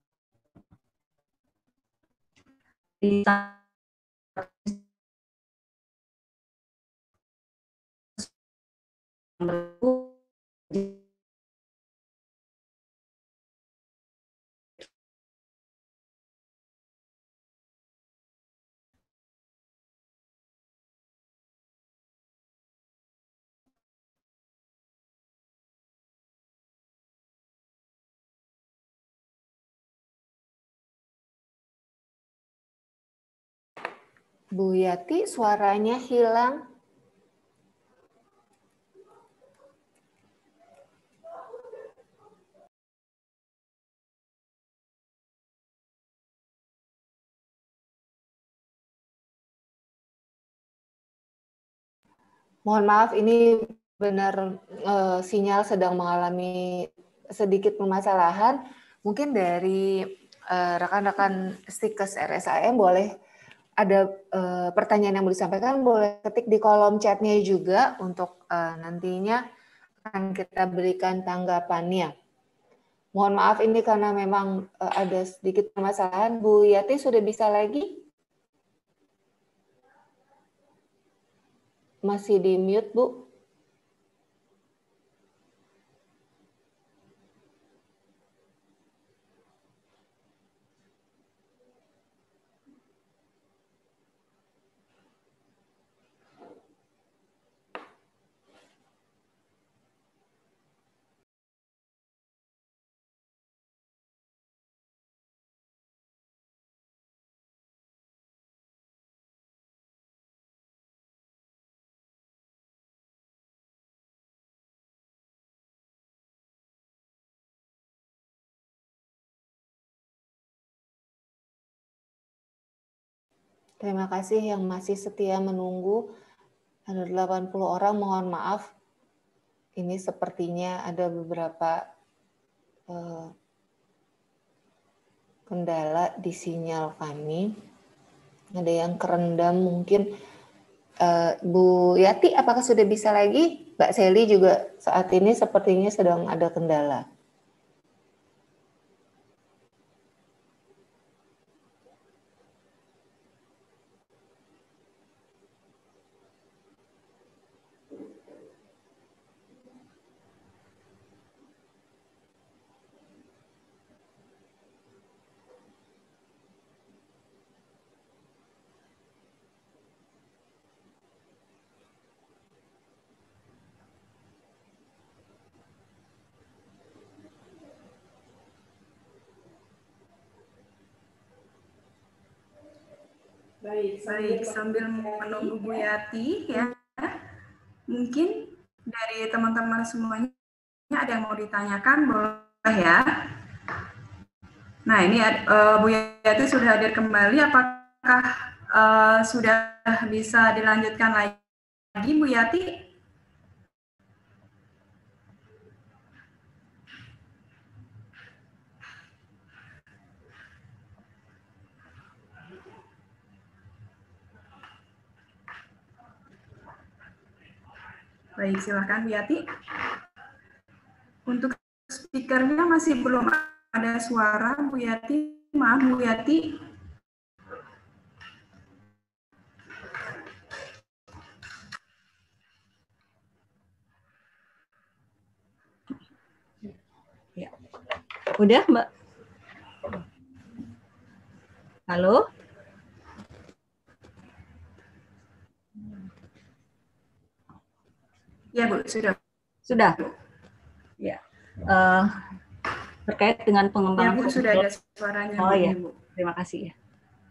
Bu Yati, suaranya hilang. Mohon maaf, ini benar sinyal sedang mengalami sedikit permasalahan. Mungkin dari rekan-rekan Stikes RSAM boleh ada pertanyaan yang mau disampaikan, boleh ketik di kolom chatnya juga untuk nantinya akan kita berikan tanggapannya. Mohon maaf ini karena memang ada sedikit permasalahan. Bu Yati sudah bisa lagi? Masih di mute, Bu. Terima kasih yang masih setia menunggu. Ada 80 orang, mohon maaf. Ini sepertinya ada beberapa kendala di sinyal kami. Ada yang kerendam mungkin. Bu Yati, apakah sudah bisa lagi? Mbak Seli juga saat ini sepertinya sedang ada kendala. Baik, sambil menunggu Bu Yati ya, mungkin dari teman-teman semuanya ada yang mau ditanyakan, boleh ya. Nah ini Bu Yati sudah hadir kembali, apakah sudah bisa dilanjutkan lagi Bu Yati? Baik, silakan Bu Yati. Untuk speakernya masih belum ada suara Bu Yati. Maaf Bu Yati. Ya. Udah Mbak? Halo? Ya Bu, sudah. Sudah. Ya. Terkait dengan pengembangan. Ya Bu, sudah ada suaranya. Oh ya, Bu. Terima kasih ya.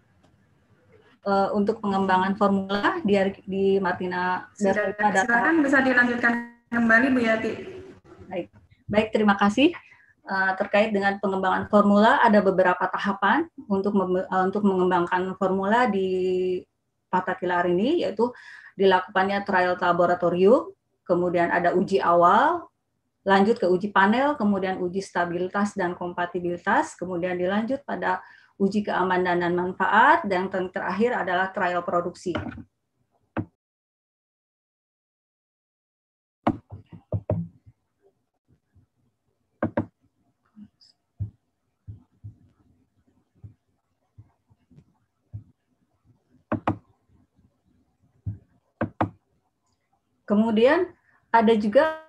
Untuk pengembangan formula di Martina Silakan bisa dilanjutkan kembali Bu Yati. Baik. Baik, terima kasih. Terkait dengan pengembangan formula, ada beberapa tahapan untuk mengembangkan formula di patah tilar ini, yaitu dilakukannya trial laboratorium, kemudian ada uji awal, lanjut ke uji panel, kemudian uji stabilitas dan kompatibilitas, kemudian dilanjut pada uji keamanan dan manfaat, dan terakhir adalah trial produksi. Kemudian ada juga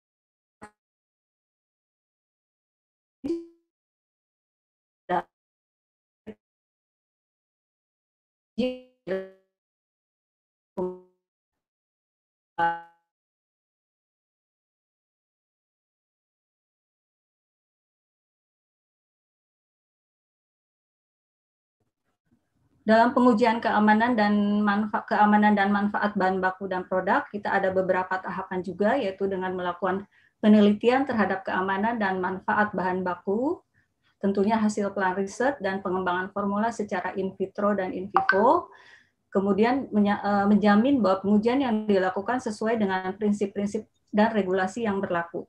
dalam pengujian keamanan dan manfaat bahan baku dan produk, kita ada beberapa tahapan juga, yaitu dengan melakukan penelitian terhadap keamanan dan manfaat bahan baku, tentunya hasil plan riset dan pengembangan formula secara in vitro dan in vivo, kemudian menjamin bahwa pengujian yang dilakukan sesuai dengan prinsip-prinsip dan regulasi yang berlaku.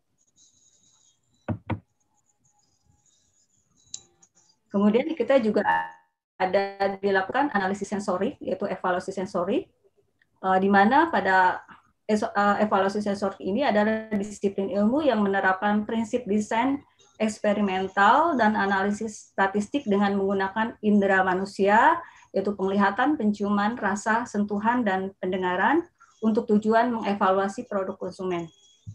Kemudian kita juga ada dilakukan analisis sensorik, yaitu evaluasi sensorik, di mana pada evaluasi sensorik ini adalah disiplin ilmu yang menerapkan prinsip desain eksperimental dan analisis statistik dengan menggunakan indera manusia, yaitu penglihatan, penciuman, rasa, sentuhan, dan pendengaran untuk tujuan mengevaluasi produk konsumen.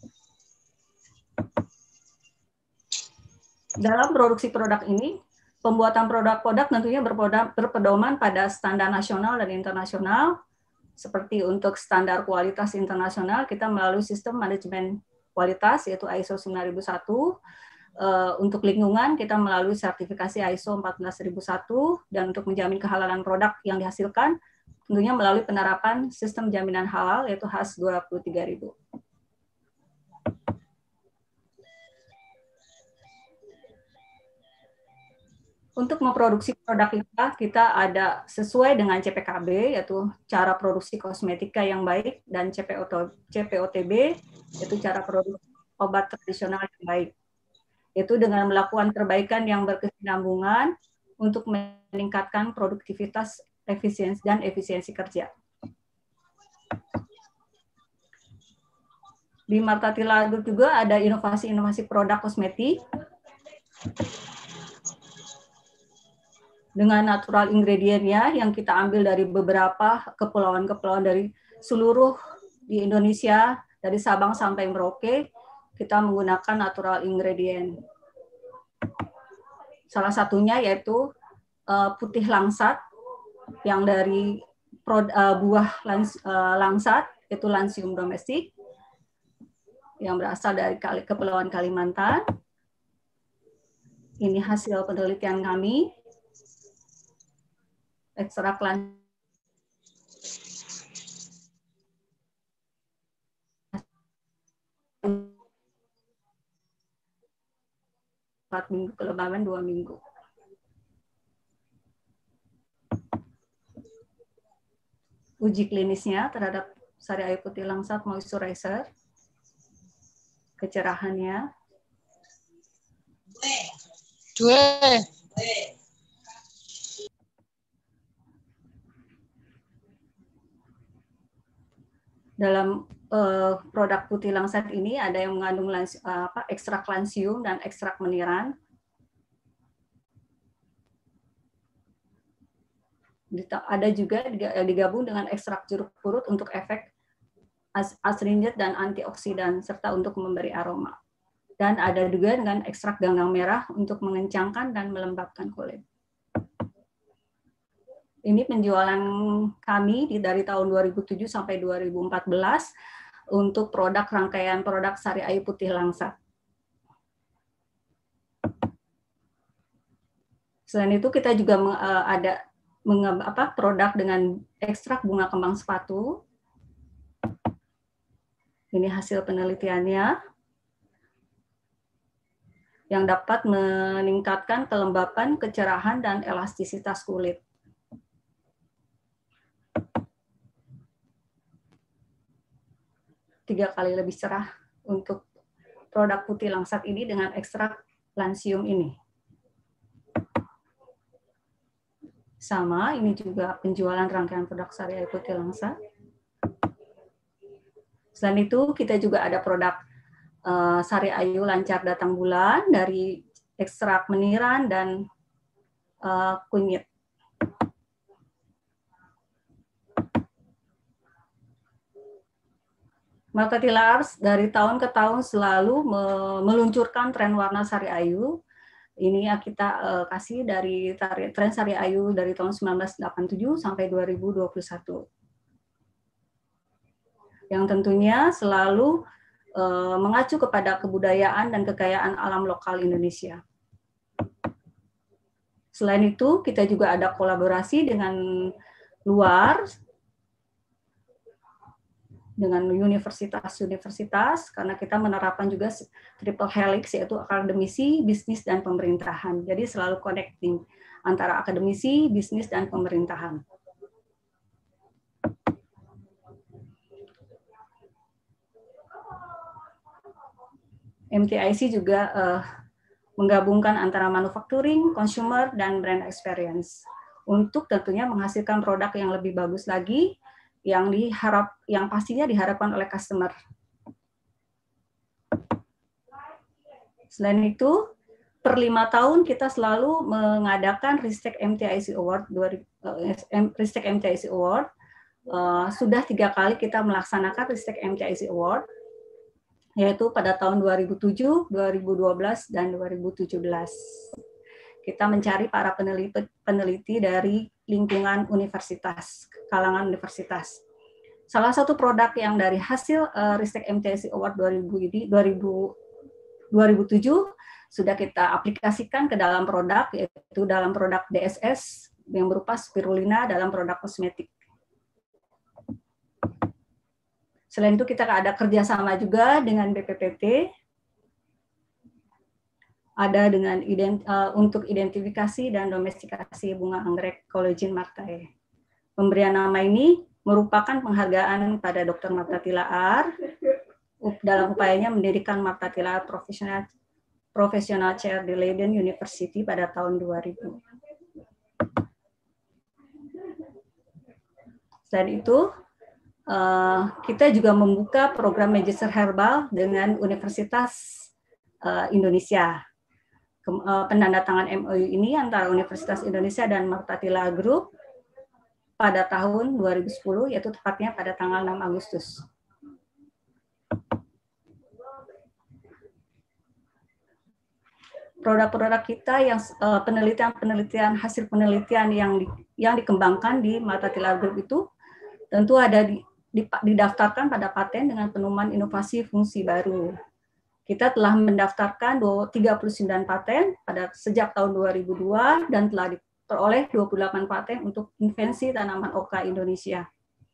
Dalam produksi produk ini, pembuatan produk-produk tentunya berpedoman pada standar nasional dan internasional. Seperti untuk standar kualitas internasional, kita melalui sistem manajemen kualitas, yaitu ISO 9001. Untuk lingkungan, kita melalui sertifikasi ISO 14001. Dan untuk menjamin kehalalan produk yang dihasilkan, tentunya melalui penerapan sistem jaminan halal, yaitu HAS 23000. Untuk memproduksi produk kita ada sesuai dengan CPKB, yaitu cara produksi kosmetika yang baik, dan CPOTB, yaitu cara produksi obat tradisional yang baik. Yaitu dengan melakukan perbaikan yang berkesinambungan untuk meningkatkan produktivitas efisiensi kerja. Di Marta Tilar juga ada inovasi-inovasi produk kosmetik dengan natural ingredientnya yang kita ambil dari beberapa kepulauan-kepulauan dari seluruh di Indonesia, dari Sabang sampai Merauke, kita menggunakan natural ingredient. Salah satunya yaitu putih langsat, yang dari buah langsat, yaitu Lansium domestic, yang berasal dari Kepulauan Kalimantan. Ini hasil penelitian kami. Ekstrak lansium 4 minggu, kelembaban 2 minggu. Uji klinisnya terhadap sari air putih langsat moisturizer, kecerahannya. Dalam produk putih langsat ini ada yang mengandung ekstrak lansium dan ekstrak meniran. Ada juga digabung dengan ekstrak jeruk purut untuk efek astringent dan antioksidan, serta untuk memberi aroma. Dan ada juga dengan ekstrak ganggang merah untuk mengencangkan dan melembabkan kulit. Ini penjualan kami dari tahun 2007 sampai 2014 untuk produk rangkaian produk sari air putih langsat. Selain itu kita juga ada produk dengan ekstrak bunga kembang sepatu. Ini hasil penelitiannya. yang dapat meningkatkan kelembapan, kecerahan, dan elastisitas kulit. Tiga kali lebih cerah untuk produk putih langsat ini dengan ekstrak lansium ini. Sama, ini juga penjualan rangkaian produk Sari Ayu Putih Langsat. Selain itu, kita juga ada produk Sari Ayu Lancar Datang Bulan dari ekstrak meniran dan kunyit. Martha Tilaar dari tahun ke tahun selalu meluncurkan tren warna Sari Ayu. Ini ya kita kasih dari tren Sari Ayu dari tahun 1987 sampai 2021. Yang tentunya selalu mengacu kepada kebudayaan dan kekayaan alam lokal Indonesia. Selain itu, kita juga ada kolaborasi dengan luar, dengan universitas-universitas, karena kita menerapkan juga triple helix, yaitu akademisi, bisnis, dan pemerintahan. Jadi selalu connecting antara akademisi, bisnis, dan pemerintahan. MTIC juga menggabungkan antara manufacturing, consumer, dan brand experience untuk tentunya menghasilkan produk yang lebih bagus lagi, yang pastinya diharapkan oleh customer. Selain itu, per 5 tahun kita selalu mengadakan Ristek MTIC Award. Ristek MTIC Award sudah 3 kali kita melaksanakan Ristek MTIC Award, yaitu pada tahun 2007, 2012, dan 2017. Kita mencari para peneliti dari lingkungan universitas, kalangan universitas. Salah satu produk yang dari hasil Ristek MTIC Award 2007 sudah kita aplikasikan ke dalam produk, yaitu dalam produk DSS yang berupa spirulina dalam produk kosmetik. Selain itu kita ada kerjasama juga dengan BPPT, ada dengan untuk identifikasi dan domestikasi bunga anggrek Collagene Marthae. Pemberian nama ini merupakan penghargaan pada Dr. Martha Tilaar dalam upayanya mendirikan Martha Tilaar Professional Chair di Leiden University pada tahun 2000. Selain itu, kita juga membuka program Magister Herbal dengan Universitas Indonesia. Penandatangan MOU ini antara Universitas Indonesia dan Martha Tilaar Group pada tahun 2010, yaitu tepatnya pada tanggal 6 Agustus. Produk-produk kita yang penelitian hasil penelitian yang dikembangkan di Martha Tilaar Group itu tentu ada didaftarkan pada paten dengan penemuan inovasi fungsi baru. Kita telah mendaftarkan 39 paten sejak tahun 2002 dan telah diperoleh 28 paten untuk invensi tanaman oka Indonesia.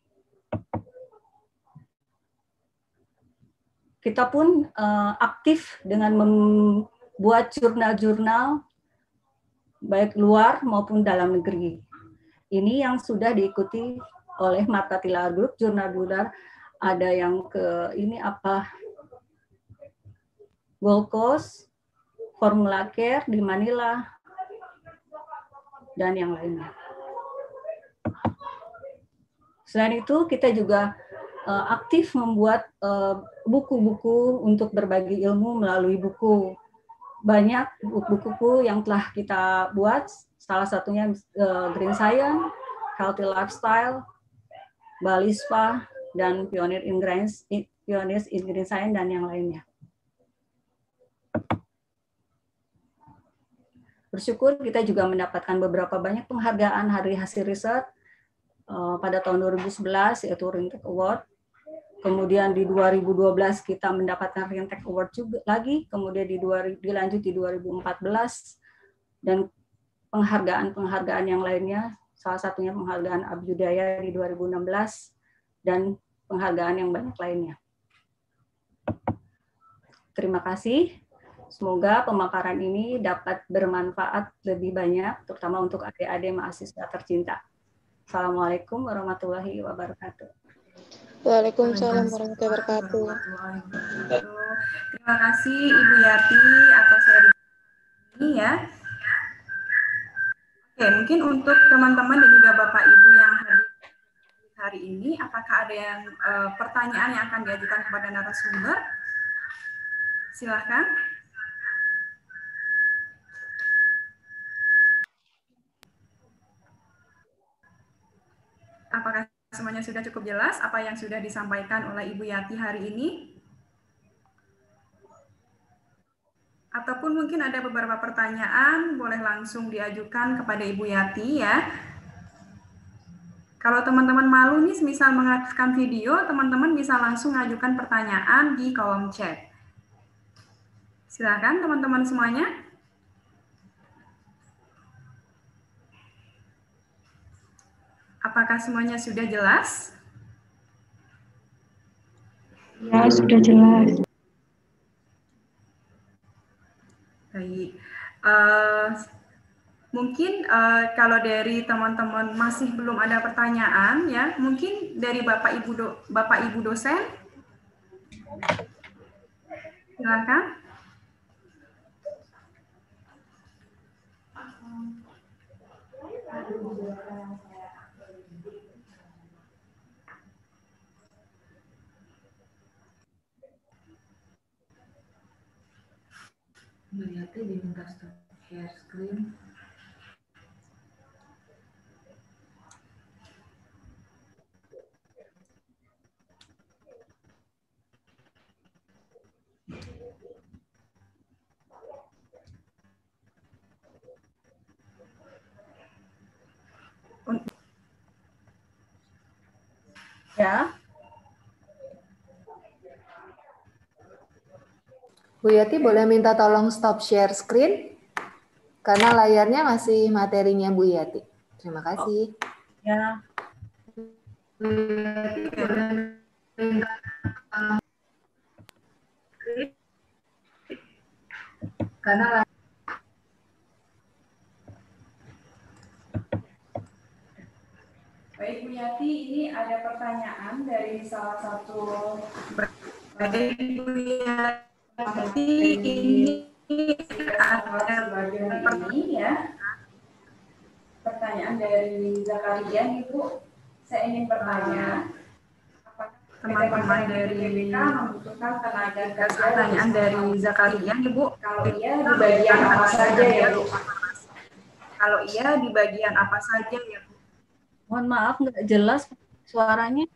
Kita pun aktif dengan membuat jurnal-jurnal baik luar maupun dalam negeri. Ini yang sudah diikuti oleh Martha Tilaar Group, jurnal-jurnal ada yang Gold Coast, Formula Care di Manila, dan yang lainnya. Selain itu, kita juga aktif membuat buku-buku untuk berbagi ilmu melalui buku. Banyak buku-buku yang telah kita buat, salah satunya Green Science, Healthy Lifestyle, Bali Spa, dan Pioneers in Green Science, dan yang lainnya. Bersyukur kita juga mendapatkan beberapa banyak penghargaan hari hasil riset pada tahun 2011, yaitu Rintek Award. Kemudian di 2012 kita mendapatkan Rintek Award juga lagi, kemudian dilanjut di 2014, dan penghargaan-penghargaan yang lainnya, salah satunya penghargaan Abhyudaya di 2016, dan penghargaan yang banyak lainnya. Terima kasih. Semoga pemekaran ini dapat bermanfaat lebih banyak, terutama untuk adik-adik mahasiswa tercinta. Assalamualaikum warahmatullahi wabarakatuh. Waalaikumsalam warahmatullahi wabarakatuh. Terima kasih Ibu Yati atas sharing ini ya. Oke, mungkin untuk teman-teman dan juga Bapak Ibu yang hadir hari ini, apakah ada yang pertanyaan yang akan diajukan kepada narasumber? Silahkan. Apakah semuanya sudah cukup jelas apa yang sudah disampaikan oleh Ibu Yati hari ini? Ataupun mungkin ada beberapa pertanyaan, boleh langsung diajukan kepada Ibu Yati ya. Kalau teman-teman malu nih, misal mengaktifkan video, teman-teman bisa langsung mengajukan pertanyaan di kolom chat. Silakan teman-teman semuanya. Apakah semuanya sudah jelas? Ya, sudah jelas. Baik. Mungkin kalau dari teman-teman masih belum ada pertanyaan ya, mungkin dari Bapak Ibu dosen. Silakan. Melihatnya diminta stop share screen. Ya. Bu Yati boleh minta tolong stop share screen? Karena layarnya masih materinya Bu Yati. Terima kasih. Ya. Karena Baik Bu Yati, ini ada pertanyaan dari salah satu. Baik Bu Yati, ini ada seperti ya. Pertanyaan dari Zakaria, Ibu. Saya ingin bertanya, teman-teman dari BPK membutuhkan tenaga kerja. Pertanyaan dari Zakaria, Ibu. Kalau iya di bagian apa saja ya, Bu? Kalau iya di bagian apa saja ya, Bu? Mohon maaf, nggak jelas suaranya.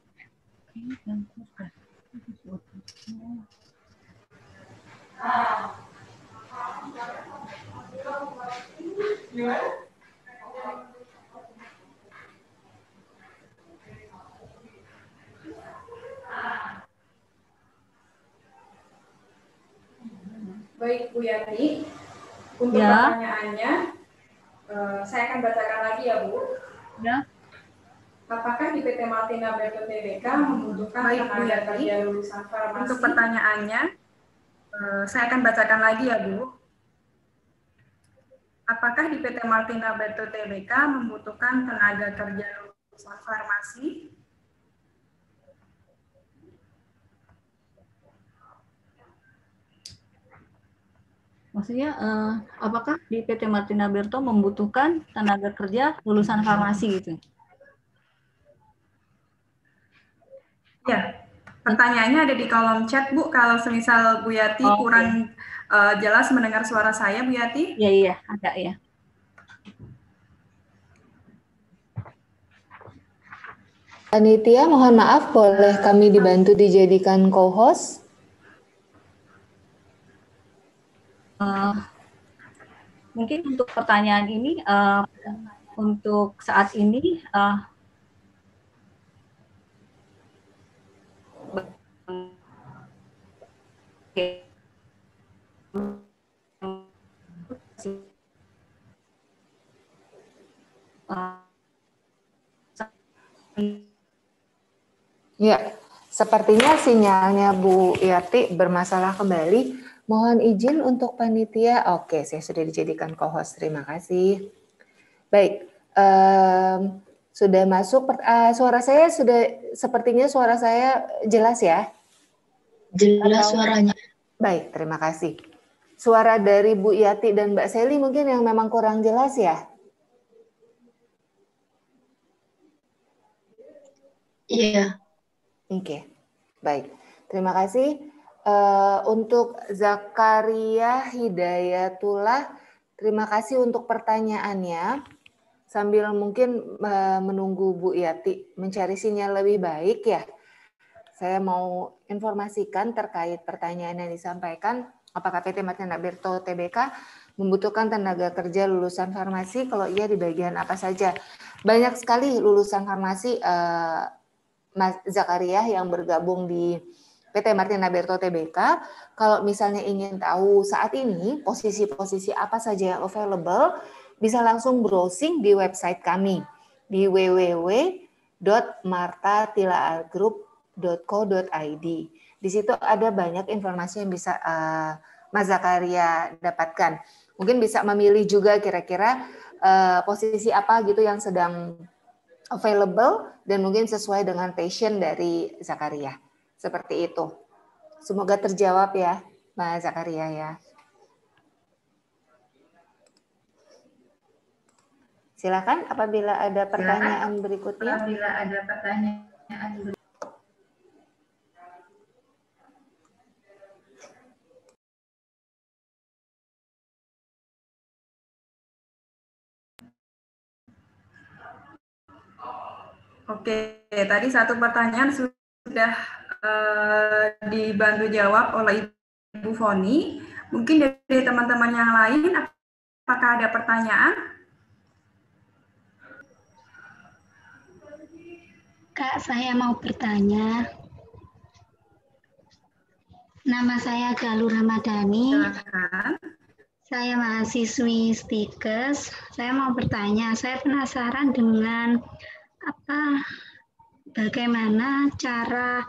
Baik Bu Yati, untuk Ya. pertanyaannya, saya akan bacakan lagi ya Bu. Ya. Apakah di PT Martina Berto Tbk membutuhkan tenaga kerja lulusan farmasi? Untuk pertanyaannya, saya akan bacakan lagi ya Bu. Apakah di PT Martina Berto Tbk membutuhkan tenaga kerja lulusan farmasi? Maksudnya, apakah di PT Martina Berto membutuhkan tenaga kerja lulusan farmasi gitu? Ya, pertanyaannya ada di kolom chat Bu. Kalau semisal Bu Yati kurang jelas mendengar suara saya, Bu Yati. Iya, ada ya. Panitia, mohon maaf, boleh kami dibantu dijadikan co-host? Mungkin untuk pertanyaan ini, untuk saat ini, Ya, sepertinya sinyalnya Bu Yati bermasalah kembali. Mohon izin untuk panitia. Oke, saya sudah dijadikan co-host. Terima kasih. Baik, sudah masuk. Suara saya sepertinya suara saya jelas ya? Jelas suaranya. Baik, terima kasih. Suara dari Bu Yati dan Mbak Seli mungkin yang memang kurang jelas ya? Iya. Oke, baik. Terima kasih. Untuk Zakaria Hidayatullah, terima kasih untuk pertanyaannya. Sambil mungkin menunggu Bu Yati mencari sinyal lebih baik ya. Saya mau informasikan terkait pertanyaan yang disampaikan. Apakah PT Martina Berto Tbk membutuhkan tenaga kerja lulusan farmasi? Kalau iya di bagian apa saja? Banyak sekali lulusan farmasi Mas Zakaria yang bergabung di PT Martina Berto Tbk. Kalau misalnya ingin tahu saat ini posisi-posisi apa saja yang available, bisa langsung browsing di website kami di www.martatilaargroup.co.id. Di situ ada banyak informasi yang bisa Mas Zakaria dapatkan. Mungkin bisa memilih juga kira-kira posisi apa gitu yang sedang available dan mungkin sesuai dengan passion dari Zakaria. Seperti itu. Semoga terjawab ya, Mas Zakaria ya. Silakan apabila ada pertanyaan berikutnya. Oke, tadi satu pertanyaan sudah dibantu jawab oleh Ibu Foni. Mungkin dari teman-teman yang lain, apakah ada pertanyaan? Kak, saya mau bertanya. Nama saya Galuh Ramadhani. Silakan. Saya mahasiswi Stikes. Saya mau bertanya, saya penasaran dengan bagaimana cara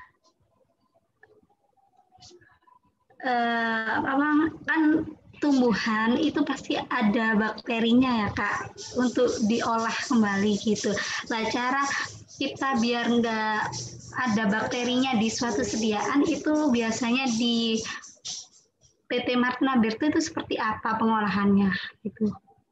kan tumbuhan itu pasti ada bakterinya ya Kak untuk diolah kembali gitu. Nah, cara kita biar nggak ada bakterinya di suatu sediaan itu biasanya di PT Martina Berto itu seperti apa pengolahannya gitu.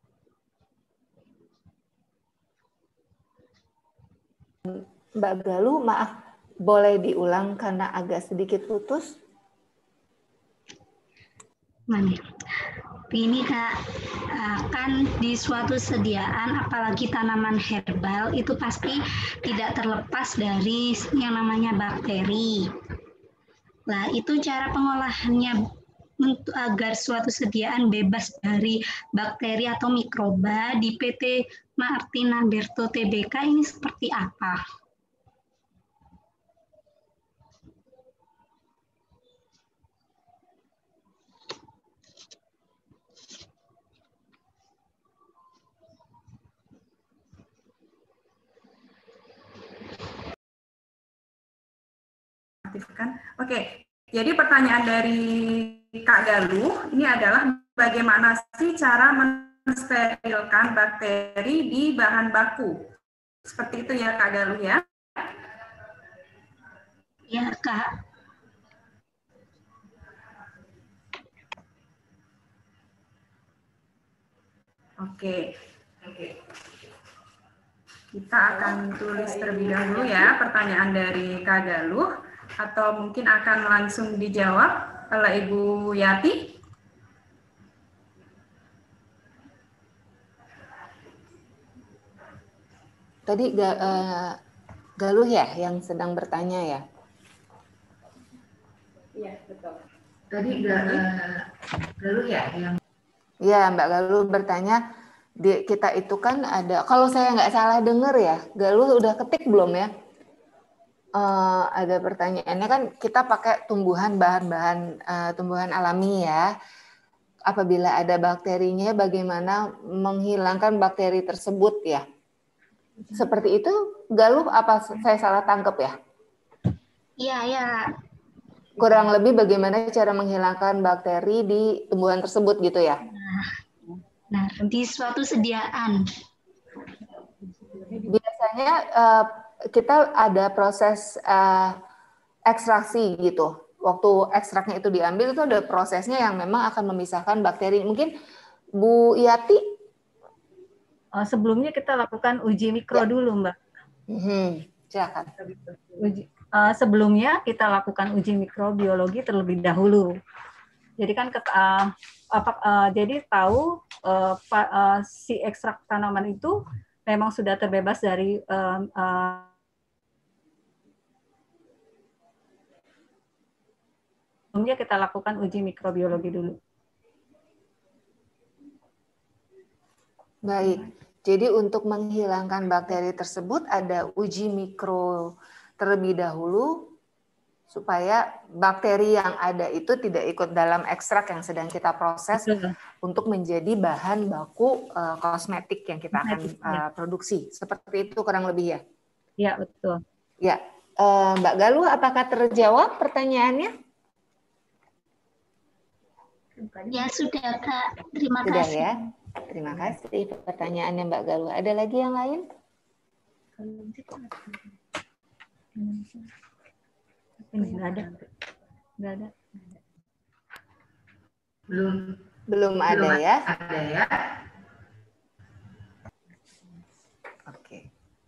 Mbak Galuh, maaf, boleh diulang karena agak sedikit putus? Mana? Ini Kak, kan di suatu sediaan, apalagi tanaman herbal, itu pasti tidak terlepas dari yang namanya bakteri. Nah, itu cara pengolahannya agar suatu sediaan bebas dari bakteri atau mikroba di PT Martina Berto Tbk ini seperti apa? Oke, jadi pertanyaan dari Kak Galuh ini adalah bagaimana sih cara mensterilkan bakteri di bahan baku? Seperti itu ya Kak Galuh ya? Ya Kak. Oke. Kita akan tulis terlebih dahulu ya pertanyaan dari Kak Galuh, atau mungkin akan langsung dijawab oleh Ibu Yati. Tadi Galuh ya yang sedang bertanya ya? Iya, betul. Tadi Galuh ya yang... Iya, Mbak Galuh bertanya, kita itu kan ada, kalau saya nggak salah dengar ya, Galuh udah ketik belum ya? Ada pertanyaannya kan kita pakai bahan-bahan tumbuhan alami ya. Apabila ada bakterinya, bagaimana menghilangkan bakteri tersebut ya? Seperti itu, Galuh, apa saya salah tangkap ya? Iya, ya. kurang lebih bagaimana cara menghilangkan bakteri di tumbuhan tersebut gitu ya? Nah, di suatu sediaan. Biasanya kita ada proses ekstraksi gitu. Waktu ekstraknya itu diambil itu ada prosesnya yang memang akan memisahkan bakteri. Mungkin Bu Yati? Sebelumnya kita lakukan uji mikro dulu, Mbak. Silakan. Sebelumnya kita lakukan uji mikrobiologi terlebih dahulu. Jadi kan jadi tahu si ekstrak tanaman itu memang sudah terbebas dari sebelumnya kita lakukan uji mikrobiologi dulu. Baik, jadi untuk menghilangkan bakteri tersebut ada uji mikro terlebih dahulu supaya bakteri yang ada itu tidak ikut dalam ekstrak yang sedang kita proses untuk menjadi bahan baku kosmetik yang kita akan produksi. Seperti itu kurang lebih ya? Iya, betul. Ya, Mbak Galuh, apakah terjawab pertanyaannya? Ya sudah Kak, terima sudah, kasih. Ya, terima kasih pertanyaannya Mbak Galuh. Ada lagi yang lain? Ini nggak ada. Belum ada ya? Ada ya. Oke.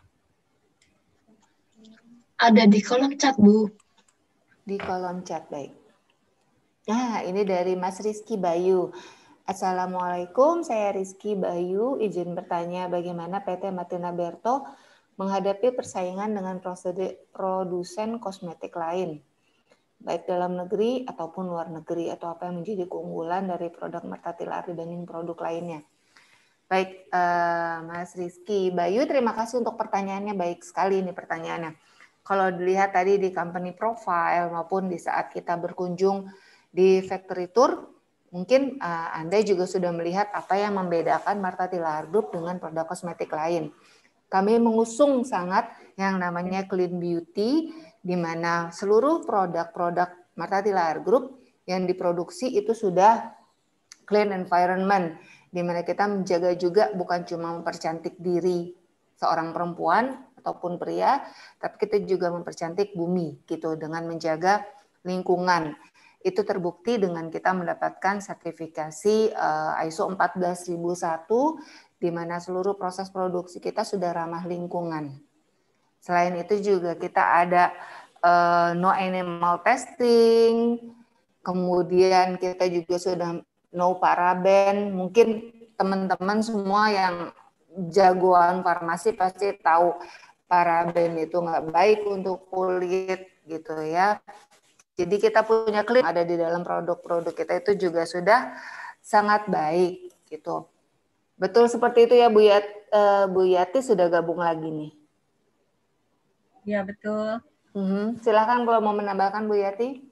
Ada di kolom chat, Bu. Di kolom chat, baik. Nah, ini dari Mas Rizky Bayu. Assalamualaikum, saya Rizky Bayu. Izin bertanya bagaimana PT Martina Berto menghadapi persaingan dengan produsen kosmetik lain, baik dalam negeri ataupun luar negeri, atau apa yang menjadi keunggulan dari produk Martatilar dibanding produk lainnya. Baik, Mas Rizky Bayu, terima kasih untuk pertanyaannya. Baik sekali ini pertanyaannya. Kalau dilihat tadi di company profile maupun di saat kita berkunjung di factory tour, mungkin Anda juga sudah melihat apa yang membedakan Martatilar Group dengan produk kosmetik lain. Kami mengusung sangat yang namanya clean beauty, di mana seluruh produk-produk Martatilar Group yang diproduksi itu sudah clean environment, di mana kita menjaga juga bukan cuma mempercantik diri seorang perempuan ataupun pria, tapi kita juga mempercantik bumi gitu dengan menjaga lingkungan. Itu terbukti dengan kita mendapatkan sertifikasi ISO 14001, di mana seluruh proses produksi kita sudah ramah lingkungan. Selain itu juga kita ada no animal testing, kemudian kita juga sudah no paraben. Mungkin teman-teman semua yang jagoan farmasi pasti tahu paraben itu nggak baik untuk kulit gitu ya. Jadi kita punya klaim ada di dalam produk-produk kita itu juga sudah sangat baik gitu. Betul seperti itu ya Bu Yati sudah gabung lagi nih. Ya betul. Silakan kalau mau menambahkan Bu Yati.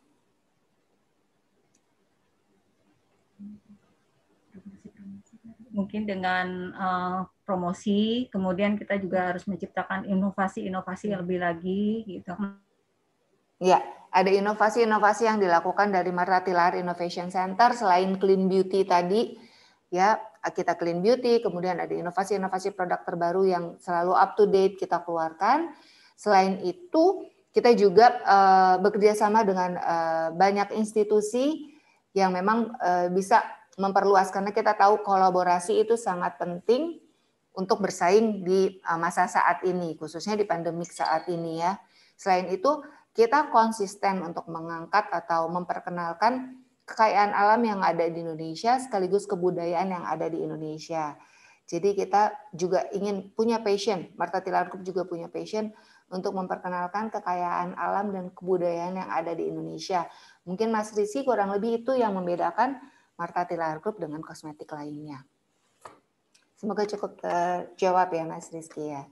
Mungkin dengan promosi, kemudian kita juga harus menciptakan inovasi-inovasi yang lebih lagi gitu. Ya, ada inovasi-inovasi yang dilakukan dari Martatilar Innovation Center selain clean beauty tadi, ya kita clean beauty, kemudian ada inovasi-inovasi produk terbaru yang selalu up to date kita keluarkan. Selain itu, kita juga bekerja sama dengan banyak institusi yang memang bisa memperluas, karena kita tahu kolaborasi itu sangat penting untuk bersaing di masa saat ini, khususnya di pandemik saat ini ya. Selain itu, kita konsisten untuk mengangkat atau memperkenalkan kekayaan alam yang ada di Indonesia sekaligus kebudayaan yang ada di Indonesia. Jadi kita juga ingin punya passion, Martatilar Group juga punya passion untuk memperkenalkan kekayaan alam dan kebudayaan yang ada di Indonesia. Mungkin Mas Rizky kurang lebih itu yang membedakan Martatilar Group dengan kosmetik lainnya. Semoga cukup terjawab ya Mas Rizky ya.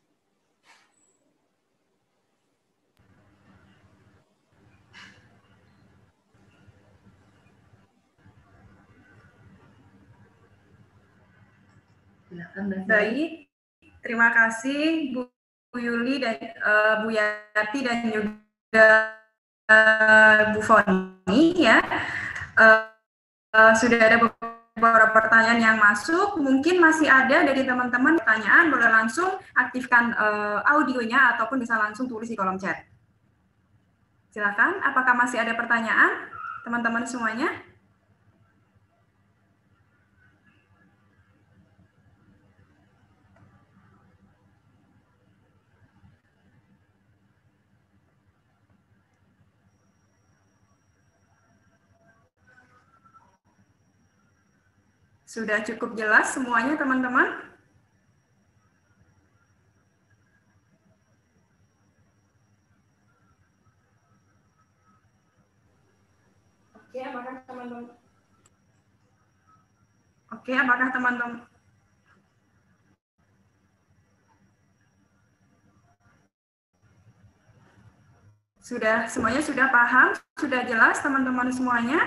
Baik, terima kasih Bu Yuli dan Bu Yati dan juga Bu Foni ya. Sudah ada beberapa pertanyaan yang masuk. Mungkin masih ada dari teman-teman pertanyaan, boleh langsung aktifkan audionya ataupun bisa langsung tulis di kolom chat. Silakan, apakah masih ada pertanyaan teman-teman semuanya? Sudah cukup jelas semuanya teman-teman? Oke, apakah teman-teman? Oke, apakah teman-teman? Semuanya sudah paham? Sudah jelas teman-teman semuanya?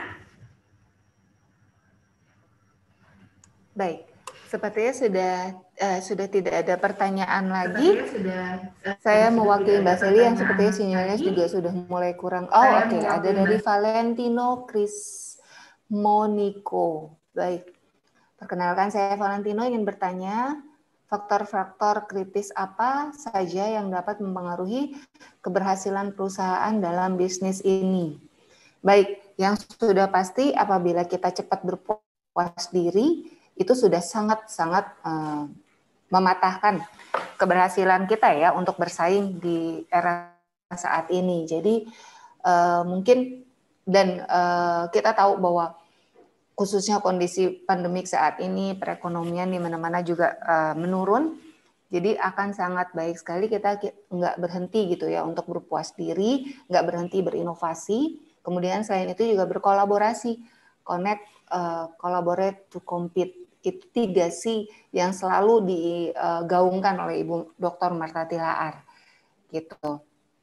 Baik, sepertinya sudah tidak ada pertanyaan lagi. Saya mewakili Mbak Seli yang sepertinya sinyalnya juga sudah mulai kurang. Oh, oke, ada dari Valentino Krismoniko. Baik, perkenalkan saya Valentino, ingin bertanya faktor-faktor kritis apa saja yang dapat mempengaruhi keberhasilan perusahaan dalam bisnis ini. Baik, yang sudah pasti apabila kita cepat berpuas diri, itu sudah sangat-sangat mematahkan keberhasilan kita ya untuk bersaing di era saat ini. Jadi mungkin dan kita tahu bahwa khususnya kondisi pandemik saat ini, perekonomian di mana-mana juga menurun. Jadi akan sangat baik sekali kita nggak berhenti gitu ya untuk berpuas diri, nggak berhenti berinovasi. Kemudian selain itu juga berkolaborasi, connect, collaborate to compete. Itu 3C yang selalu digaungkan oleh Ibu Dr. Martha Tilaar gitu.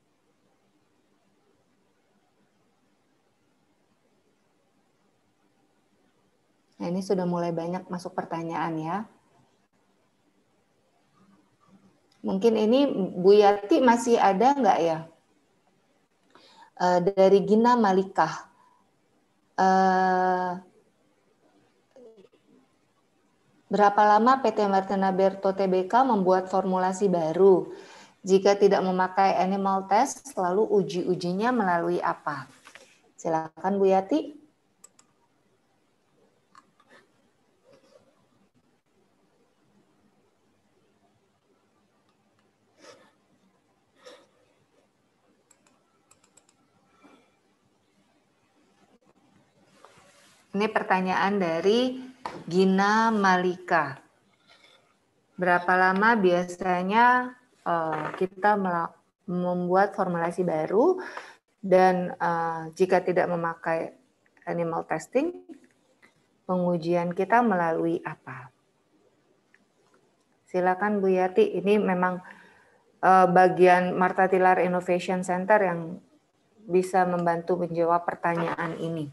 Nah, ini sudah mulai banyak masuk pertanyaan ya. Mungkin ini Bu Yati masih ada nggak ya? Dari Gina Malikah. Berapa lama PT Martina Berto Tbk membuat formulasi baru? Jika tidak memakai animal test, lalu uji-ujinya melalui apa? Silakan Bu Yati. Ini pertanyaan dari Gina Malika. Berapa lama biasanya kita membuat formulasi baru dan jika tidak memakai animal testing, pengujian kita melalui apa? Silakan Bu Yati, ini memang bagian Martha Tilaar Innovation Center yang bisa membantu menjawab pertanyaan ini.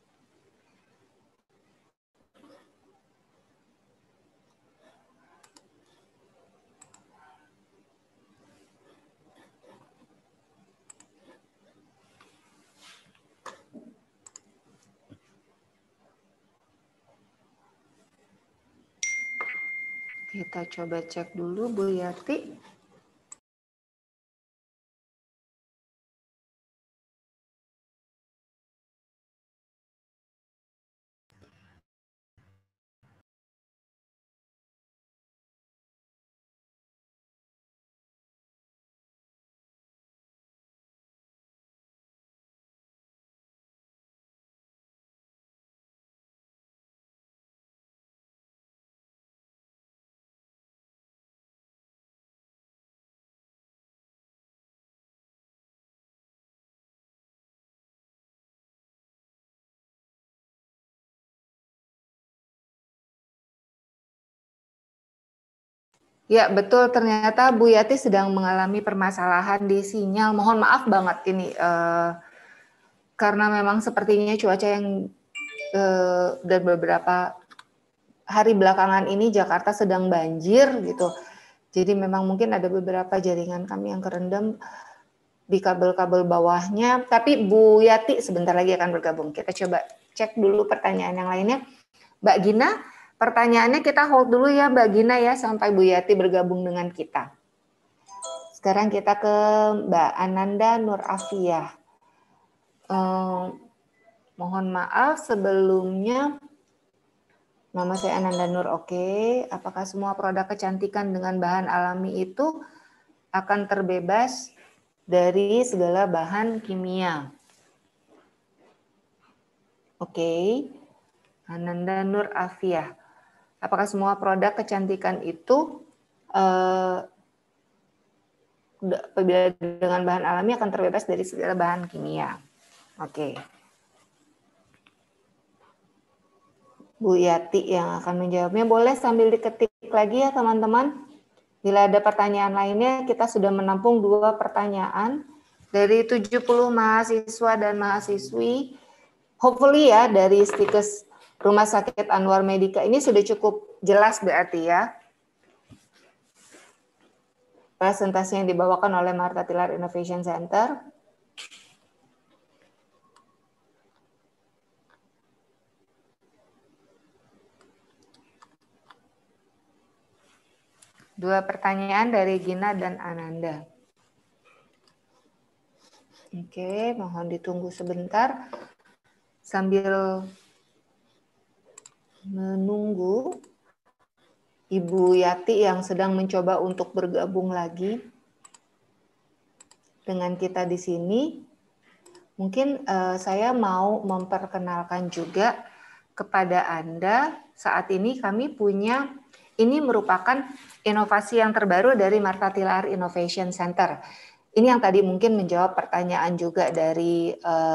Kita coba cek dulu Bu Yati. Ya, betul. Ternyata Bu Yati sedang mengalami permasalahan di sinyal. Mohon maaf banget ini. Karena memang sepertinya cuaca yang dan beberapa hari belakangan ini Jakarta sedang banjir gitu. Jadi memang mungkin ada beberapa jaringan kami yang kerendam di kabel-kabel bawahnya. Tapi Bu Yati sebentar lagi akan bergabung. Kita coba cek dulu pertanyaan yang lainnya. Mbak Gina, pertanyaannya kita hold dulu ya Mbak Gina ya sampai Bu Yati bergabung dengan kita. Sekarang kita ke Mbak Ananda Nur Afia. Mohon maaf sebelumnya, nama saya Ananda Nur, oke. Apakah semua produk kecantikan dengan bahan alami itu akan terbebas dari segala bahan kimia? Oke. Ananda Nur Afia. Apakah semua produk kecantikan itu apabila dengan bahan alami akan terbebas dari segala bahan kimia? Oke. Bu Yati yang akan menjawabnya. Boleh sambil diketik lagi ya teman-teman. Bila ada pertanyaan lainnya, kita sudah menampung 2 pertanyaan dari 70 mahasiswa dan mahasiswi. Hopefully ya dari Stikes Rumah Sakit Anwar Medika ini sudah cukup jelas berarti ya. Presentasi yang dibawakan oleh Martha Tilaar Innovation Center. Dua pertanyaan dari Gina dan Ananda. Oke, mohon ditunggu sebentar sambil menunggu Ibu Yati yang sedang mencoba untuk bergabung lagi dengan kita di sini. Mungkin saya mau memperkenalkan juga kepada Anda, saat ini kami punya, ini merupakan inovasi yang terbaru dari Martha Tilaar Innovation Center. Ini yang tadi mungkin menjawab pertanyaan juga dari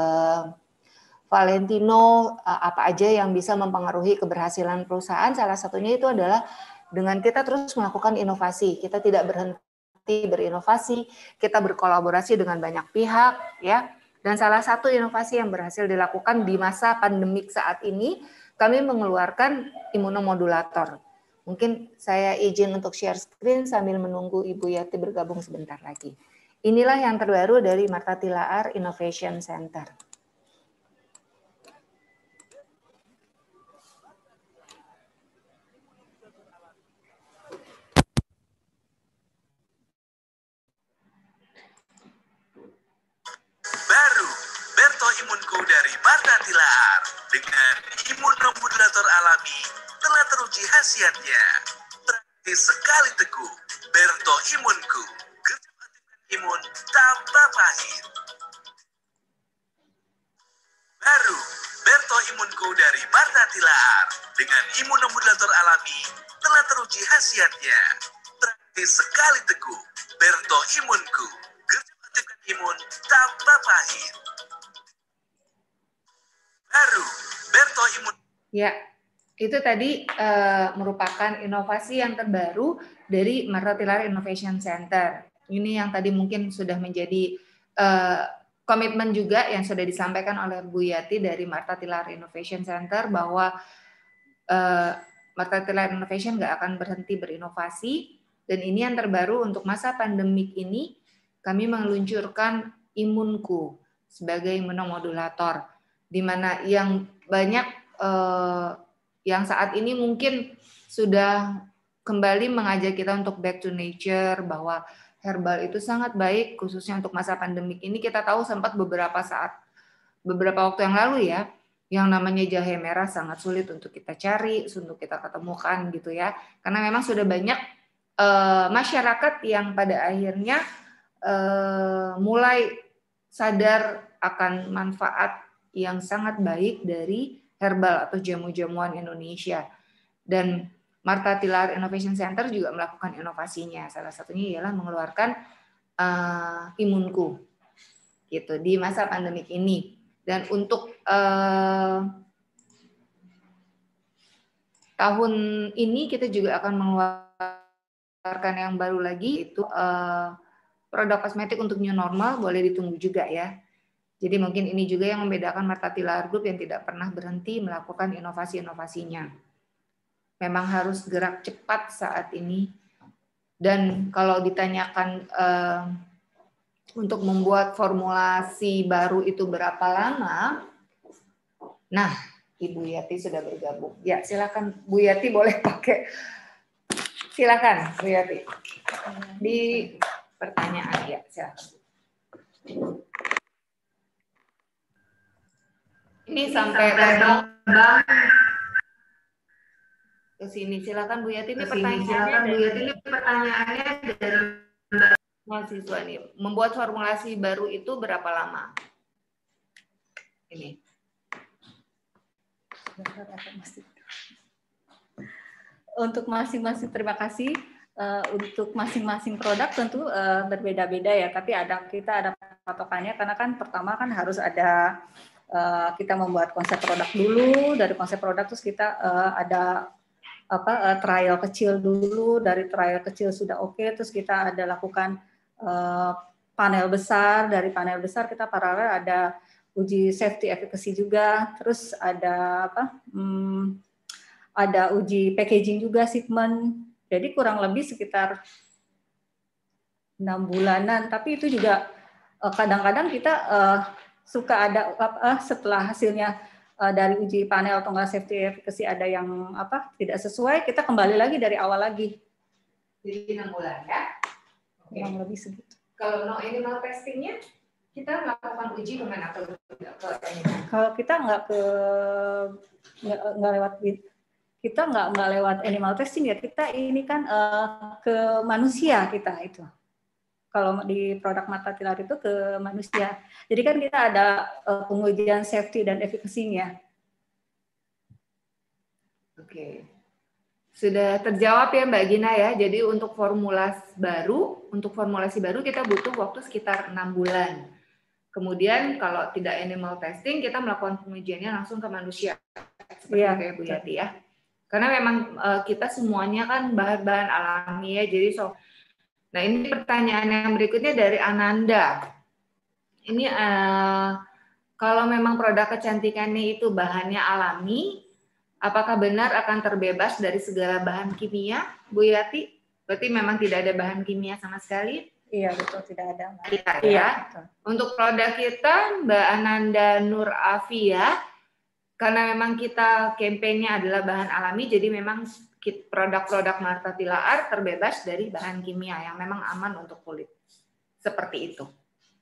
Valentino, apa aja yang bisa mempengaruhi keberhasilan perusahaan. Salah satunya itu adalah dengan kita terus melakukan inovasi. Kita tidak berhenti berinovasi, kita berkolaborasi dengan banyak pihak, ya. Dan salah satu inovasi yang berhasil dilakukan di masa pandemik saat ini, kami mengeluarkan imunomodulator. Mungkin saya izin untuk share screen sambil menunggu Ibu Yati bergabung sebentar lagi. Inilah yang terbaru dari Martha Tilaar Innovation Center. Baru, Berto Imunku dari Martha Tilaar dengan imunomodulator alami telah teruji khasiatnya. Praktis sekali teguh, Berto Imunku, gercep aktifkan imun tanpa pahit. Baru, Berto Imunku dari Martha Tilaar dengan imunomodulator alami telah teruji khasiatnya. Praktis sekali teguh, Berto Imunku, gercep aktifkan imun tanpa pahit. Baru, Berto Imun. Ya, itu tadi merupakan inovasi yang terbaru dari Martha Tilaar Innovation Center. Ini yang tadi mungkin sudah menjadi komitmen juga yang sudah disampaikan oleh Bu Yati dari Martha Tilaar Innovation Center bahwa Martha Tilaar Innovation nggak akan berhenti berinovasi, dan ini yang terbaru untuk masa pandemik ini kami meluncurkan Imunku sebagai imunomodulator, di mana yang banyak yang saat ini mungkin sudah kembali mengajak kita untuk back to nature, bahwa herbal itu sangat baik khususnya untuk masa pandemik ini. Kita tahu sempat beberapa waktu yang lalu ya, yang namanya jahe merah sangat sulit untuk kita cari, untuk kita ketemukan gitu ya, karena memang sudah banyak masyarakat yang pada akhirnya mulai sadar akan manfaat yang sangat baik dari herbal atau jamu-jamuan Indonesia. Dan Martha Tilaar Innovation Center juga melakukan inovasinya. Salah satunya ialah mengeluarkan Imunku gitu di masa pandemik ini. Dan untuk tahun ini kita juga akan mengeluarkan yang baru lagi, itu produk kosmetik untuk new normal, boleh ditunggu juga ya. Jadi mungkin ini juga yang membedakan Martha Tilaar Group yang tidak pernah berhenti melakukan inovasi-inovasinya. Memang harus gerak cepat saat ini. Dan kalau ditanyakan untuk membuat formulasi baru itu berapa lama? Nah, Ibu Yati sudah bergabung. Ya, silakan Bu Yati boleh pakai. Silakan Bu Yati. Di pertanyaan ya, silakan. Ini sampai terbang ke sini. Silakan Bu Yati. Ini pertanyaannya dari mahasiswa nih. Membuat formulasi baru itu berapa lama? Ini. Untuk masing-masing, terima kasih. Untuk masing-masing produk tentu berbeda-beda ya, tapi kita ada patokannya karena kan pertama kan harus ada kita membuat konsep produk dulu, dari konsep produk terus kita ada trial kecil dulu, dari trial kecil sudah oke, terus kita ada lakukan panel besar, dari panel besar kita paralel ada uji safety efficacy juga, terus ada ada uji packaging juga, shipment. Jadi kurang lebih sekitar 6 bulanan. Tapi itu juga kadang-kadang kita suka ada setelah hasilnya dari uji panel atau enggak safety efficacy ada yang tidak sesuai, kita kembali lagi dari awal lagi. Jadi 6 bulan ya? Kurang lebih segitu. Kalau no animal testingnya, kita melakukan uji kemana? Kalau kita nggak lewat kita nggak lewat animal testing ya, kita ini kan ke manusia kita itu. Kalau di produk mata tilar itu ke manusia. Jadi kan kita ada pengujian safety dan efekasinya. Oke. Sudah terjawab ya Mbak Gina ya. Jadi untuk formulasi baru kita butuh waktu sekitar 6 bulan. Kemudian kalau tidak animal testing, kita melakukan pengujiannya langsung ke manusia. Seperti itu ya Bu Yati ya. Karena memang kita semuanya kan bahan-bahan alami ya. Jadi nah ini pertanyaan yang berikutnya dari Ananda. Ini kalau memang produk kecantikannya itu bahannya alami, apakah benar akan terbebas dari segala bahan kimia, Bu Yati? Berarti memang tidak ada bahan kimia sama sekali? Iya, betul, tidak ada. Tidak ya. Untuk produk kita, Mbak Ananda Nur Afia, karena memang kita kampanye adalah bahan alami, jadi memang produk-produk Martha Tilaar terbebas dari bahan kimia yang memang aman untuk kulit. Seperti itu.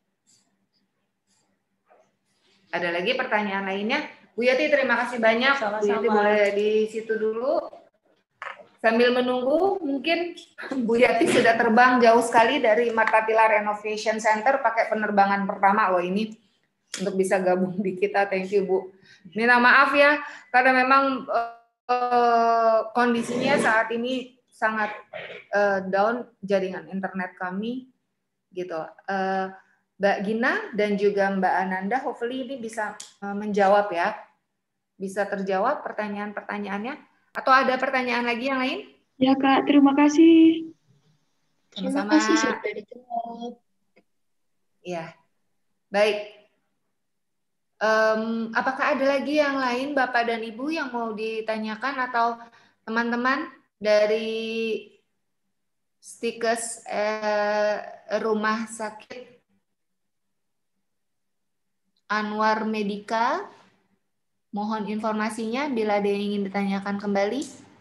Ada lagi pertanyaan lainnya? Bu Yati, terima kasih banyak. Sama-sama. Bu Yati boleh di situ dulu. Sambil menunggu, mungkin Bu Yati sudah terbang jauh sekali dari Martha Tilaar Innovation Center pakai penerbangan pertama loh ini untuk bisa gabung di kita. Thank you Bu. Ini maaf ya, karena memang kondisinya saat ini sangat down jaringan internet kami gitu. Mbak Gina dan juga Mbak Ananda, hopefully ini bisa menjawab ya, bisa terjawab pertanyaan-pertanyaannya. Atau ada pertanyaan lagi yang lain? Ya Kak, terima kasih. Sama-sama. Terima kasih sudah dijawab. Ya, baik. Apakah ada lagi yang lain Bapak dan Ibu yang mau ditanyakan atau teman-teman dari Stikes Rumah Sakit Anwar Medika, mohon informasinya bila ada yang ingin ditanyakan kembali.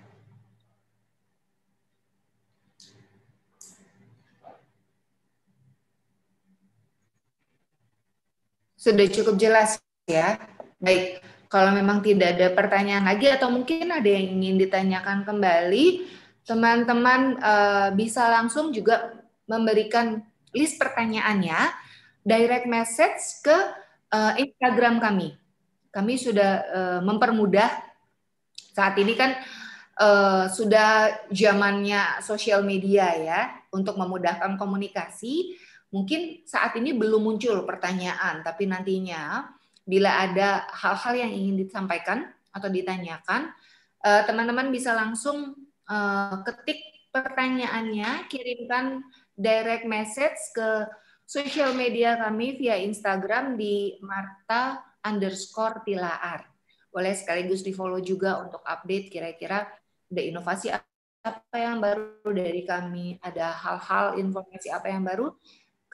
Sudah cukup jelas ya. Baik, kalau memang tidak ada pertanyaan lagi atau mungkin ada yang ingin ditanyakan kembali, teman-teman bisa langsung juga memberikan list pertanyaannya, direct message ke Instagram kami. Kami sudah mempermudah, saat ini kan sudah zamannya sosial media ya, untuk memudahkan komunikasi. Mungkin saat ini belum muncul pertanyaan, tapi nantinya bila ada hal-hal yang ingin disampaikan atau ditanyakan, teman-teman bisa langsung ketik pertanyaannya, kirimkan direct message ke sosial media kami via Instagram di Martha_Tilaar. Boleh sekaligus di follow juga untuk update kira-kira ada inovasi apa yang baru dari kami, ada hal-hal informasi apa yang baru,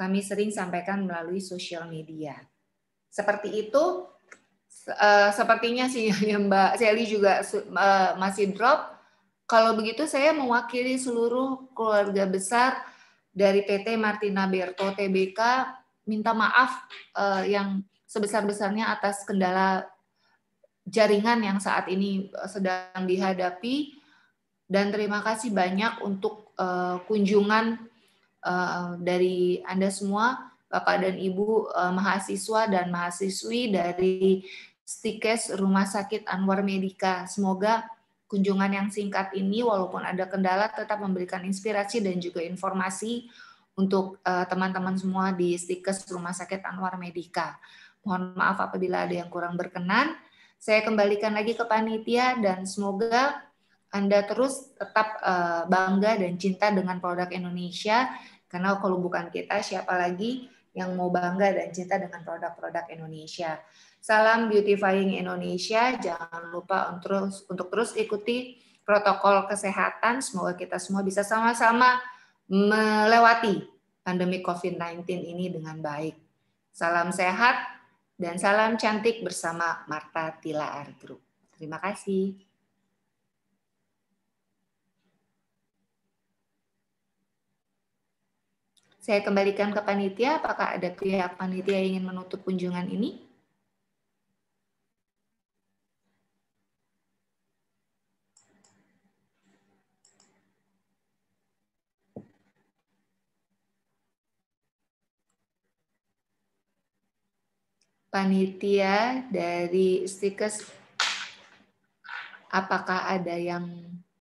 kami sering sampaikan melalui sosial media. Seperti itu, sepertinya sinyalnya Mbak Sally juga masih drop. Kalau begitu saya mewakili seluruh keluarga besar dari PT Martina Berto Tbk minta maaf yang sebesar-besarnya atas kendala jaringan yang saat ini sedang dihadapi, dan terima kasih banyak untuk kunjungan dari Anda semua, Bapak dan Ibu mahasiswa dan mahasiswi dari Stikes Rumah Sakit Anwar Medika. Semoga kunjungan yang singkat ini walaupun ada kendala tetap memberikan inspirasi dan juga informasi untuk teman-teman semua di Stikes Rumah Sakit Anwar Medika. Mohon maaf apabila ada yang kurang berkenan. Saya kembalikan lagi ke panitia dan semoga Anda terus tetap bangga dan cinta dengan produk Indonesia, karena kalau bukan kita, siapa lagi yang mau bangga dan cinta dengan produk-produk Indonesia. Salam beautifying Indonesia, jangan lupa untuk terus ikuti protokol kesehatan, semoga kita semua bisa sama-sama melewati pandemi COVID-19 ini dengan baik. Salam sehat dan salam cantik bersama Martha Tilaar Group. Terima kasih. Saya kembalikan ke panitia, apakah ada pihak panitia yang ingin menutup kunjungan ini? Panitia dari Stikes, apakah ada yang